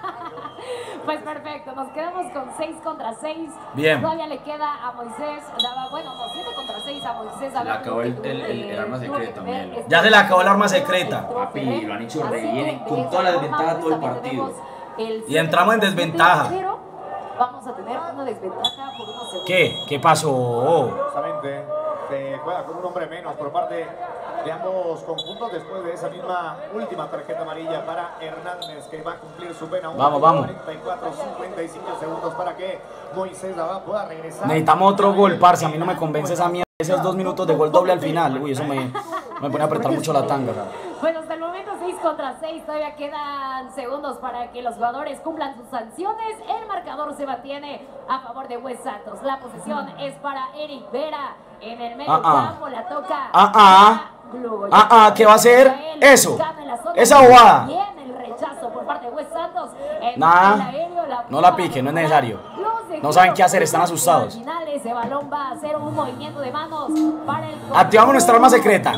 Pues perfecto, nos quedamos con seis contra seis. Bien. Todavía le queda a Moisés, daba, bueno, no, siete contra seis a Moisés. Se le acabó el- el- el- el arma secreta, Melo. Ya se le acabó el arma secreta. Papi, lo han hecho re bien, con toda la desventaja todo el partido. Y entramos en desventaja. Pero vamos a tener una desventaja por unos segundos. ¿Qué? ¿Qué pasó? Justamente se juega con un hombre menos por parte de ambos conjuntos después de esa misma última tarjeta amarilla para Hernández, que va a cumplir su pena. Vamos, vamos. cuarenta y cuatro, cincuenta y cinco segundos para que Moisés Dabá pueda regresar. Necesitamos otro gol, parce. A mí no me convence esa mierda. Esos dos minutos de gol doble al final. Uy, eso me, me pone a apretar mucho la tanga. Bueno, hasta el momento seis contra seis, todavía quedan segundos para que los jugadores cumplan sus sanciones. El marcador se mantiene a favor de West Santos. La posesión es para Eric Vera. En el medio Ah, ah. campo la toca. Ah, ah. Globo. Ah, ah, ¿qué va a hacer? Eso. Esa bobada. Viene el rechazo por parte de West Santos. En Nah, el aéreo, la no la pique, no es necesario. Los de No saben Giro qué hacer, están asustados. Al final ese balón va a hacer un movimiento de manos para el Activamos nuestra arma secreta.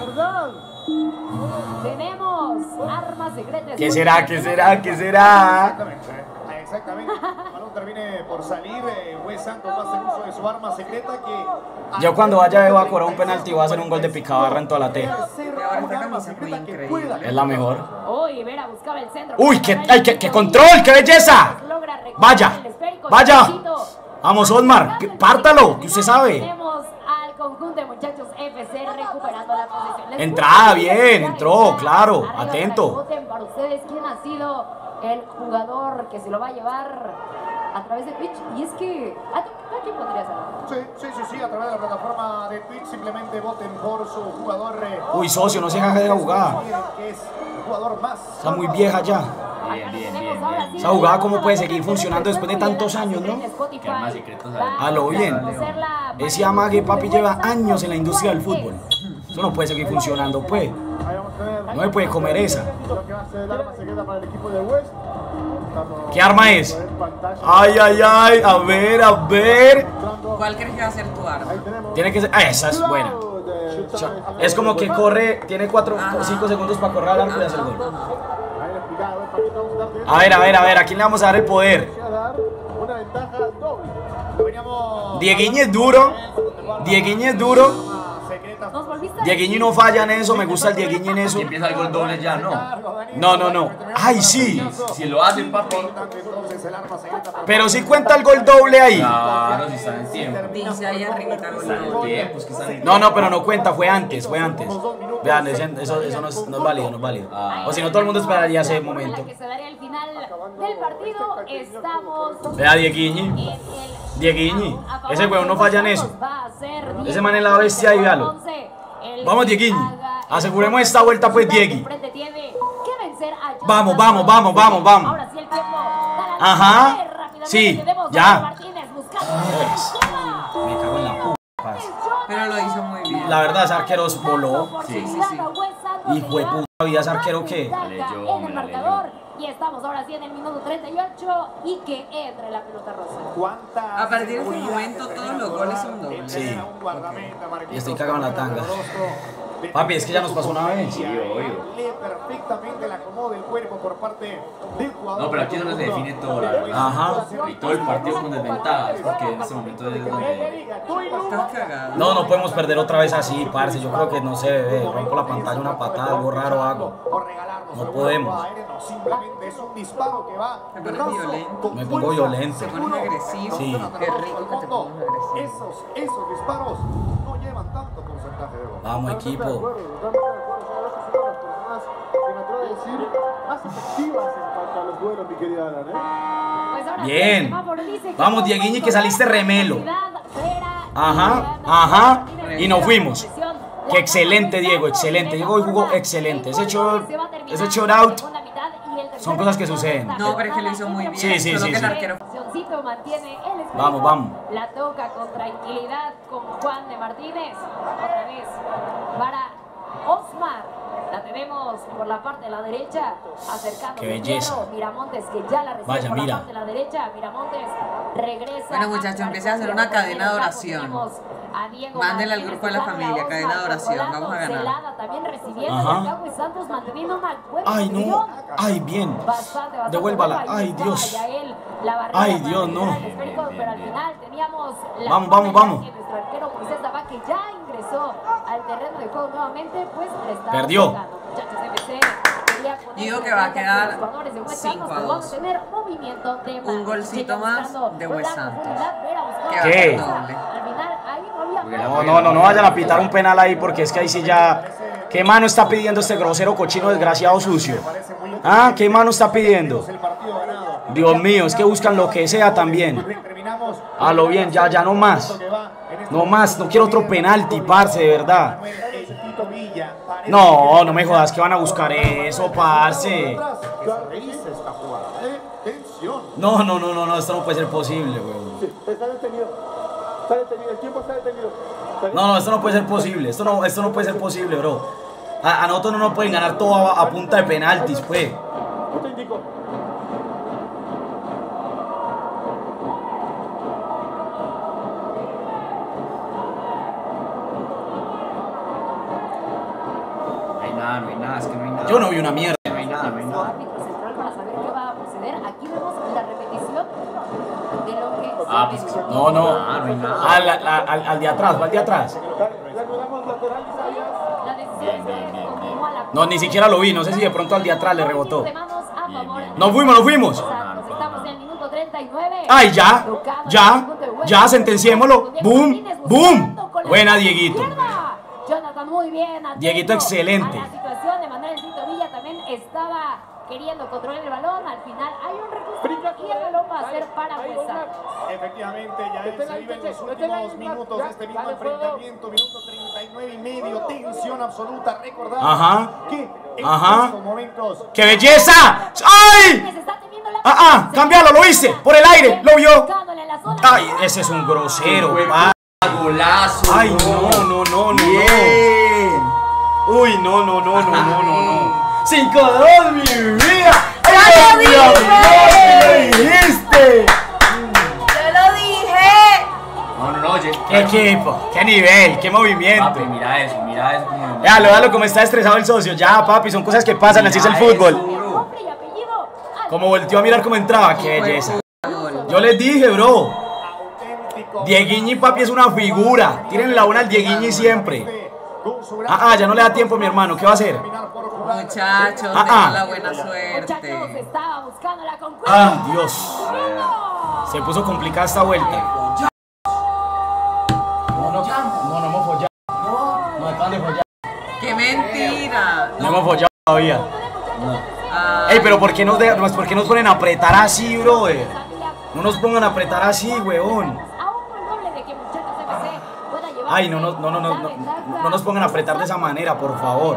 Tenemos armas secretas. ¿Qué será? ¿Qué será? ¿Qué será? Exactamente, eh, exactamente. El balón termine por salir. eh, West Santos va a hacer uso de su arma secreta que... Yo cuando vaya voy a cobrar un penalti y voy a hacer un gol de picabarra en toda la T. Ahora esta camisa es muy increíble. Es la mejor. Uy, Vera buscaba el centro. ¡Uy, qué, ay, qué, qué control! ¡Qué belleza! Logra recuperar ¡Vaya! el esférico, ¡Vaya! Chito. Vamos, Osmar, que- pártalo, que usted sabe. Tenemos al conjunto de muchachos F C recuperando la posesión. Les Entrada, gusta bien, la entró, entrada. claro, Arriba para atento. que voten para ustedes quién ha sido el jugador que se lo va a llevar a través de Twitch. Y es que, ¿a ti- a quién pondrías a Sí, sí, sí, sí, a través de la plataforma de Twitch simplemente voten por su jugador. eh, Uy, socio, no se haga de la jugada. que es el jugador más. Está muy vieja ya. Bien, bien, bien, bien. Esa jugada, ¿cómo puede seguir funcionando después de tantos años, no? Que armas secretas ahí. A lo bien. Ese amague, papi, lleva años en la industria del fútbol. Eso no puede seguir funcionando, pues. Ahí vamos a tener No me puede comer esa. lo que va a ser el arma secreta para el equipo de West. Estamos ¿Qué arma es? en pantalla. Ay, ay, ay. A ver, a ver. ¿Cuál crees que va a ser tu arma? Ahí tenemos Tiene que ser. Ah, esa es buena. de- Es como que corre, tiene cuatro o cinco segundos para correr al arco y hacer gol. Ahí le explicaba, a ver, Paquito, vamos a dar de- A ver, a ver, a ver, ¿a quién le vamos a dar el poder? a dar una ventaja doble. Veníamos Dieguiño es duro. Dieguiño es duro. secretas. Nos volviste a Dieguiño no falla en eso, me gusta el Dieguiño en eso. Y empieza el gol doble ya, ¿no? No, no, no. Ay, sí. Si lo hacen, papi. Entonces el arma secreta para- Pero sí cuenta el gol doble ahí. Claro, si están en tiempo. Dice ahí arriba Están gol en doble. tiempo, es que están en No, no, pero no cuenta, fue antes, fue antes. Vean, ese- eso, eso no, es, no es válido, no es válido. O si no, todo el mundo esperaría ese momento. La que se daría al final del partido. Estamos Vea, Dieguiñi. en el Dieguiñi. a favor Ese weón no de falla en West eso. Santos. Va a ser Ese man es la bestia ahí, véalo. once. El Vamos, que Dieguiñi. haga el- Aseguremos esta vuelta, pues, Diegui. Enfrente tiene que vencer a Jonathan Vamos, vamos, vamos, vamos, vamos. Ahora sí el tiempo. Da la Ajá. vuelta, rápidamente Sí, tenemos a ya. Martínez buscando la izquierda. la verdad, ese arquero es voló. Sí, sí, sí. Hijo de puta vida, ese arquero que. La leyó, En el me la marcador. Y estamos ahora sí en el minuto treinta y ocho y que entre la pelota rosa. ¿Cuánta A partir de ese seguridad momento que todos termina los por goles dar son dobles. el Sí. tener a un guardameta, Marquitos, Y estoy cagado en la con tanga. el rostro de- Papi, es que ya nos pasó una vez. Sí, obvio. Lee perfectamente el acomodo del cuerpo por parte del jugador. No, pero aquí es donde se define todo, la verdad. Ajá. Y todo el partido con desventaja, es porque en ese momento es donde... Estás cagado. No, no podemos perder otra vez así, parce. Yo creo que no sé, bebé. Rompo la pantalla una patada, algo raro hago. O regalarnos No algún podemos. juego aéreo, no, simplemente es un disparo que va Me pones raso, violento. con Me pongo fuerza, violento. Se pones agresivo. Sí. Qué rico que te pongas agresivo. Esos, esos disparos no llevan tanto porcentaje de gol. Vamos, equipo. Totalmente de acuerdo, totalmente de acuerdo. Son las personas que me atrevo a decir más efectivas en cuanto a los duelos, mi querida Alan, ¿eh? Pues ahora Bien. sí, el semáforo dice que Vamos, con Dieguiñi, que saliste remelo. Vera, Ajá, Vera, ajá. Martínez, Y nos fuimos. posesión. Qué excelente, Diego, excelente. Diego hoy jugó excelente. Ese short, ese short out son cosas que suceden. No, pero es que lo hizo muy bien. Sí, sí, solo sí, que sí. el arquero. Sioncito mantiene el esférico. Vamos, vamos. La toca con tranquilidad con Juan de Martínez. Otra vez para Osmar. La tenemos por la parte de la derecha, acercando Qué belleza. Miramontes, que ya la recibe Vaya, por mira. la parte de la derecha. Miramontes regresa. Bueno, muchachos, empiecen a hacer una cadena de oración. Mándenle al grupo de la familia, cadena de oración, vamos a ganar. Celada también recibiendo. Ajá. Y Cabo y Santos manteniendo una buena Ay, no. posición. Ay, bien. Bastante, bastante Devuélvala. buena. Ahí Ay, estaba Dios. Yael, la barrera Ay, para Dios, no. recuperar el esférico, pero al final teníamos la Vamos, vamos, buena vamos. que nuestro arquero Moisés Dabá, que ya ingresó al terreno de juego nuevamente, pues le está Perdió. tocando. Muchachos, M C quería poner Yo digo que va a frente quedar los jugadores de West cinco Santos, a pero vamos dos. a tener movimiento de Un manos. golcito Checa más buscando de por West la Santos. profundidad, Vera buscando ¿Qué? la cabeza. Al final, ahí no había No, no, no, no vayan a pitar un penal ahí porque es que ahí sí ya. ¿Qué mano está pidiendo este grosero, cochino, desgraciado, sucio? Ah, ¿qué mano está pidiendo? El partido ganado. Dios mío, es que buscan lo que sea también. Terminamos. A lo bien, ya, ya no más. No más, no quiero otro penalti, parce, de verdad. No, no me jodas que van a buscar eso, parce. No, no, no, no, no, esto no puede ser posible, weón. Sí, está detenido. Está detenido, el tiempo está detenido. ¿Está bien? No, no, esto no puede ser posible. Esto no, esto no puede ser posible, bro. A, a nosotros no nos pueden ganar todo a, a punta de penaltis, pues. Yo te indico. No hay nada, no hay nada, es que no hay nada. Yo no vi una mierda. No hay nada, no hay nada. árbitro central para saber qué va a proceder. Aquí vemos la repetición de lo que Ah, se pues mencionó. No, no. Ah, no hay nada. Al, al, al, al de atrás, va al de atrás. Le anulamos lateral, Isaías. La decisión Bien, bien, es bien, que bien. continúa la- No, ni siquiera lo vi. No sé si de pronto al de atrás le rebotó. De manos a Bien, favor bien. de Nos fuimos, nos fuimos. Santos. Estamos en el minuto treinta y nueve. Ay, ya, Tocado en ya, el punto de West ya, Santos. sentenciémoslo. Diego Boom, Martínez boom. buscando con la Buena, mano Dieguito. izquierda. Jonathan muy bien. atento Dieguito excelente. A la situación de Manuel Tito Villa también estaba queriendo controlar el balón. Al final hay un recurso y el balón va a ser para Ahí, West Osmar. Santos. Efectivamente, ya Detén se ahí, viven Cheche, los detén ahí, últimos Osmar. minutos Ya, de este mismo dale, fuego. enfrentamiento, minuto treinta y nueve y medio, tensión absoluta, recordar Ajá. que en Ajá. estos momentos ¡Qué belleza! ¡Ay! Se está teniendo la Ah, ah, cámbialo, lo hice, por el aire, lo vio. Buscándole en la zona. Ay, ese es un grosero, pa. Golazo. Ay, no, no, no, no, Bien. no. Uy, no, no, no, no, no, no, no. cinco dos, mi vida. ¡Ay, Dios mío! ¿Qué dijiste? ¡Yo lo dije! No, no, no, oye. ¡Qué equipo! ¡Qué nivel! ¡Qué movimiento! Papi, mira eso, mira eso. Como... Véalo, véalo como está estresado el socio. Ya, papi, son cosas que pasan, así es el Mira fútbol. eso, bro. Nombre y apellido. Como volteó a mirar cómo entraba, qué belleza. Yo les dije, bro. auténtico. Dieguiñi, papi, es una figura. Tírenle la buena al Dieguiñi siempre. Ah, ah, ya no le da tiempo, mi hermano. ¿Qué va a hacer? Muchachos, Ah, tengan ah. la buena Muchachos, suerte. estaba buscando la conquista. Ah, Dios. Se puso complicada esta vuelta. No, no, no, no hemos follado. No, acaban de follar. ¡Qué mentira! No hemos follado todavía. Ay, Ey, pero ¿por qué nos, de- pues, ¿por qué nos ponen a apretar así, brother? No nos pongan a apretar así, weón. Ay, no, no, no, no, no, no, no nos pongan a apretar de esa manera, por favor.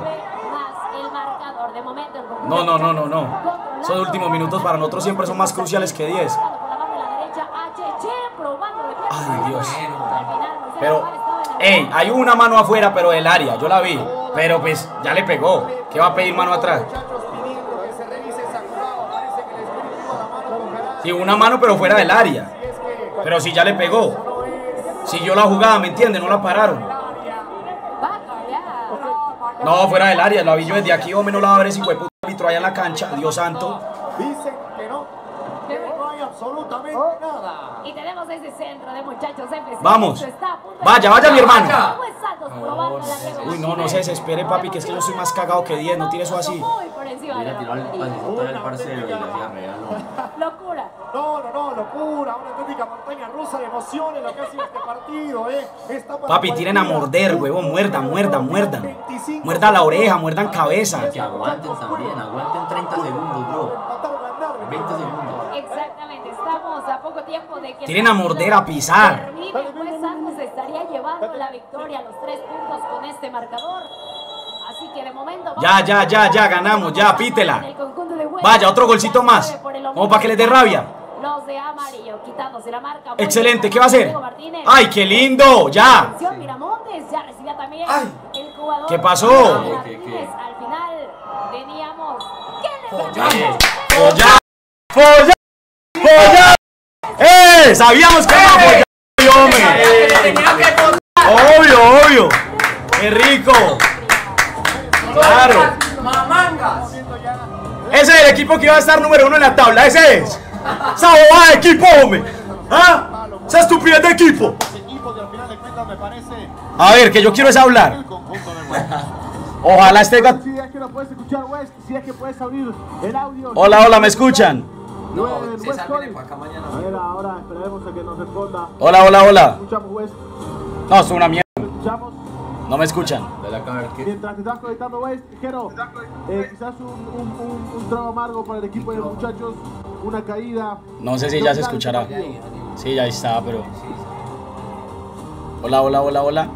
No, no, no, no, no. Esos últimos minutos para nosotros siempre son más cruciales que diez. Ay, Dios. Pero Ey, hay una mano afuera, pero del área, yo la vi. Pero pues ya le pegó. ¿Qué va a pedir mano atrás? Sí, una mano, pero fuera del área. Pero si ya le pegó. Siguió la jugada, ¿me entiende? No la pararon. No, fuera del área, la vi yo desde aquí, hombre, no la va a ver ese hijueputa árbitro allá en la cancha, Dios santo. Dicen que no, que no hay absolutamente nada. Y tenemos ese centro de muchachos. Vamos. Vaya, vaya mi hermano. No, uy, no, no se desespere, papi, que es que yo soy más cagado que diez, no tire eso así. Mira, tiró al pasecito del parcero y la hacía regalo. Locura. No, no, no, locura, una auténtica montaña rusa de emociones lo que ha sido este partido, eh. Papi, tiren a morder, huevón, muerdan, muerdan, muerdan. Muerdan la oreja, muerdan cabeza. Que aguanten también, aguanten treinta segundos, bro. veinte segundos. Exactamente, estamos a poco tiempo de que... Tiren a morder, a pisar. Pues Santos estaría llevando la victoria, los tres puntos con este marcador. Así que de momento... Ya, ya, ya, ya, ganamos, ya, pítela. Vaya, otro golcito más. Vamos para que les dé rabia. Los de amarillo, quitándose la marca. Excelente, ¿qué va a hacer? ¡Ay, qué lindo! ¡Ya! Miramontes ya recibía también el jugador. ¿Qué pasó? Al final teníamos... ¡Follar! ¡Follar! ¡Follar! ¡Eh! Sabíamos que era follar, hombre. Obvio, obvio. ¡Qué rico! Claro. Ese es el equipo que iba a estar número uno en la tabla. Ese es. Esa bobada de equipo, hombre. ¿Ah? Esa estupidez de equipo. A ver, que yo quiero es hablar. Ojalá esté... Si es que lo puedes escuchar, West. Si es que puedes abrir el audio. Hola, hola, ¿me escuchan? No, César viene para acá mañana. A ver, ahora esperemos a que nos responda. Hola, hola, hola. Escuchamos, West. No, es una mierda. Escuchamos. No me escuchan. Mientras te estás conectando, West, Jero, eh, quizás un, un, un, un trago amargo para el equipo de los muchachos, una caída. No sé si ya se escuchará. Sí, ya está, pero... Hola, hola, hola, hola.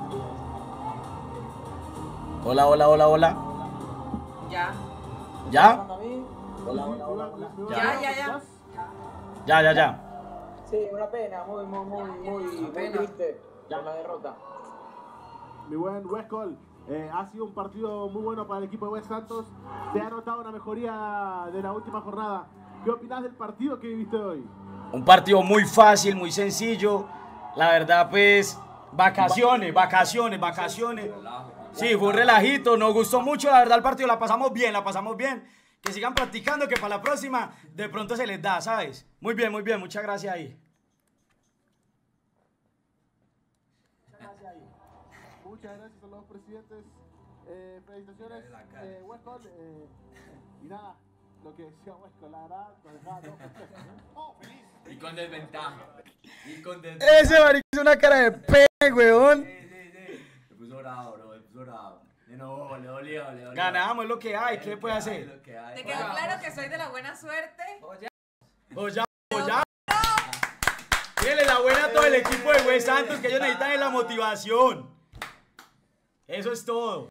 Hola, hola, hola, hola. Ya. ¿Ya? Hola, hola, hola, hola. Ya, ya, ya. Ya, ya, ya. Sí, una pena, muy, muy, muy, muy, muy triste por la derrota. Mi buen Westcol, eh, ha sido un partido muy bueno para el equipo de West Santos. Te ha notado una mejoría de la última jornada. ¿Qué opinas del partido que viviste hoy? Un partido muy fácil, muy sencillo. La verdad, pues, vacaciones, vacaciones, vacaciones. Sí, fue un relajito, nos gustó mucho, la verdad, el partido, la pasamos bien, la pasamos bien. Que sigan practicando, que para la próxima de pronto se les da, ¿sabes? Muy bien, muy bien, muchas gracias ahí. Muchas gracias a los presidentes. Eh, felicitaciones, eh, Westcol. Eh, y nada, lo que decía Westcol, la verdad, nos dejaba oh, feliz. Y con desventaja. Y con desventaja. Ese marico es una cara de p, weón. Sí, sí, sí. Me puso bravo, bro, me puso bravo. No, le dolió, le dolió. Ganamos, es lo que hay, ¿qué puede hacer? Lo que hay. ¿Te quedó claro que soy de la buena suerte? O ya, o ya. Dile la buena a todo el equipo de West Santos, que ellos necesitan es la motivación. Eso es todo.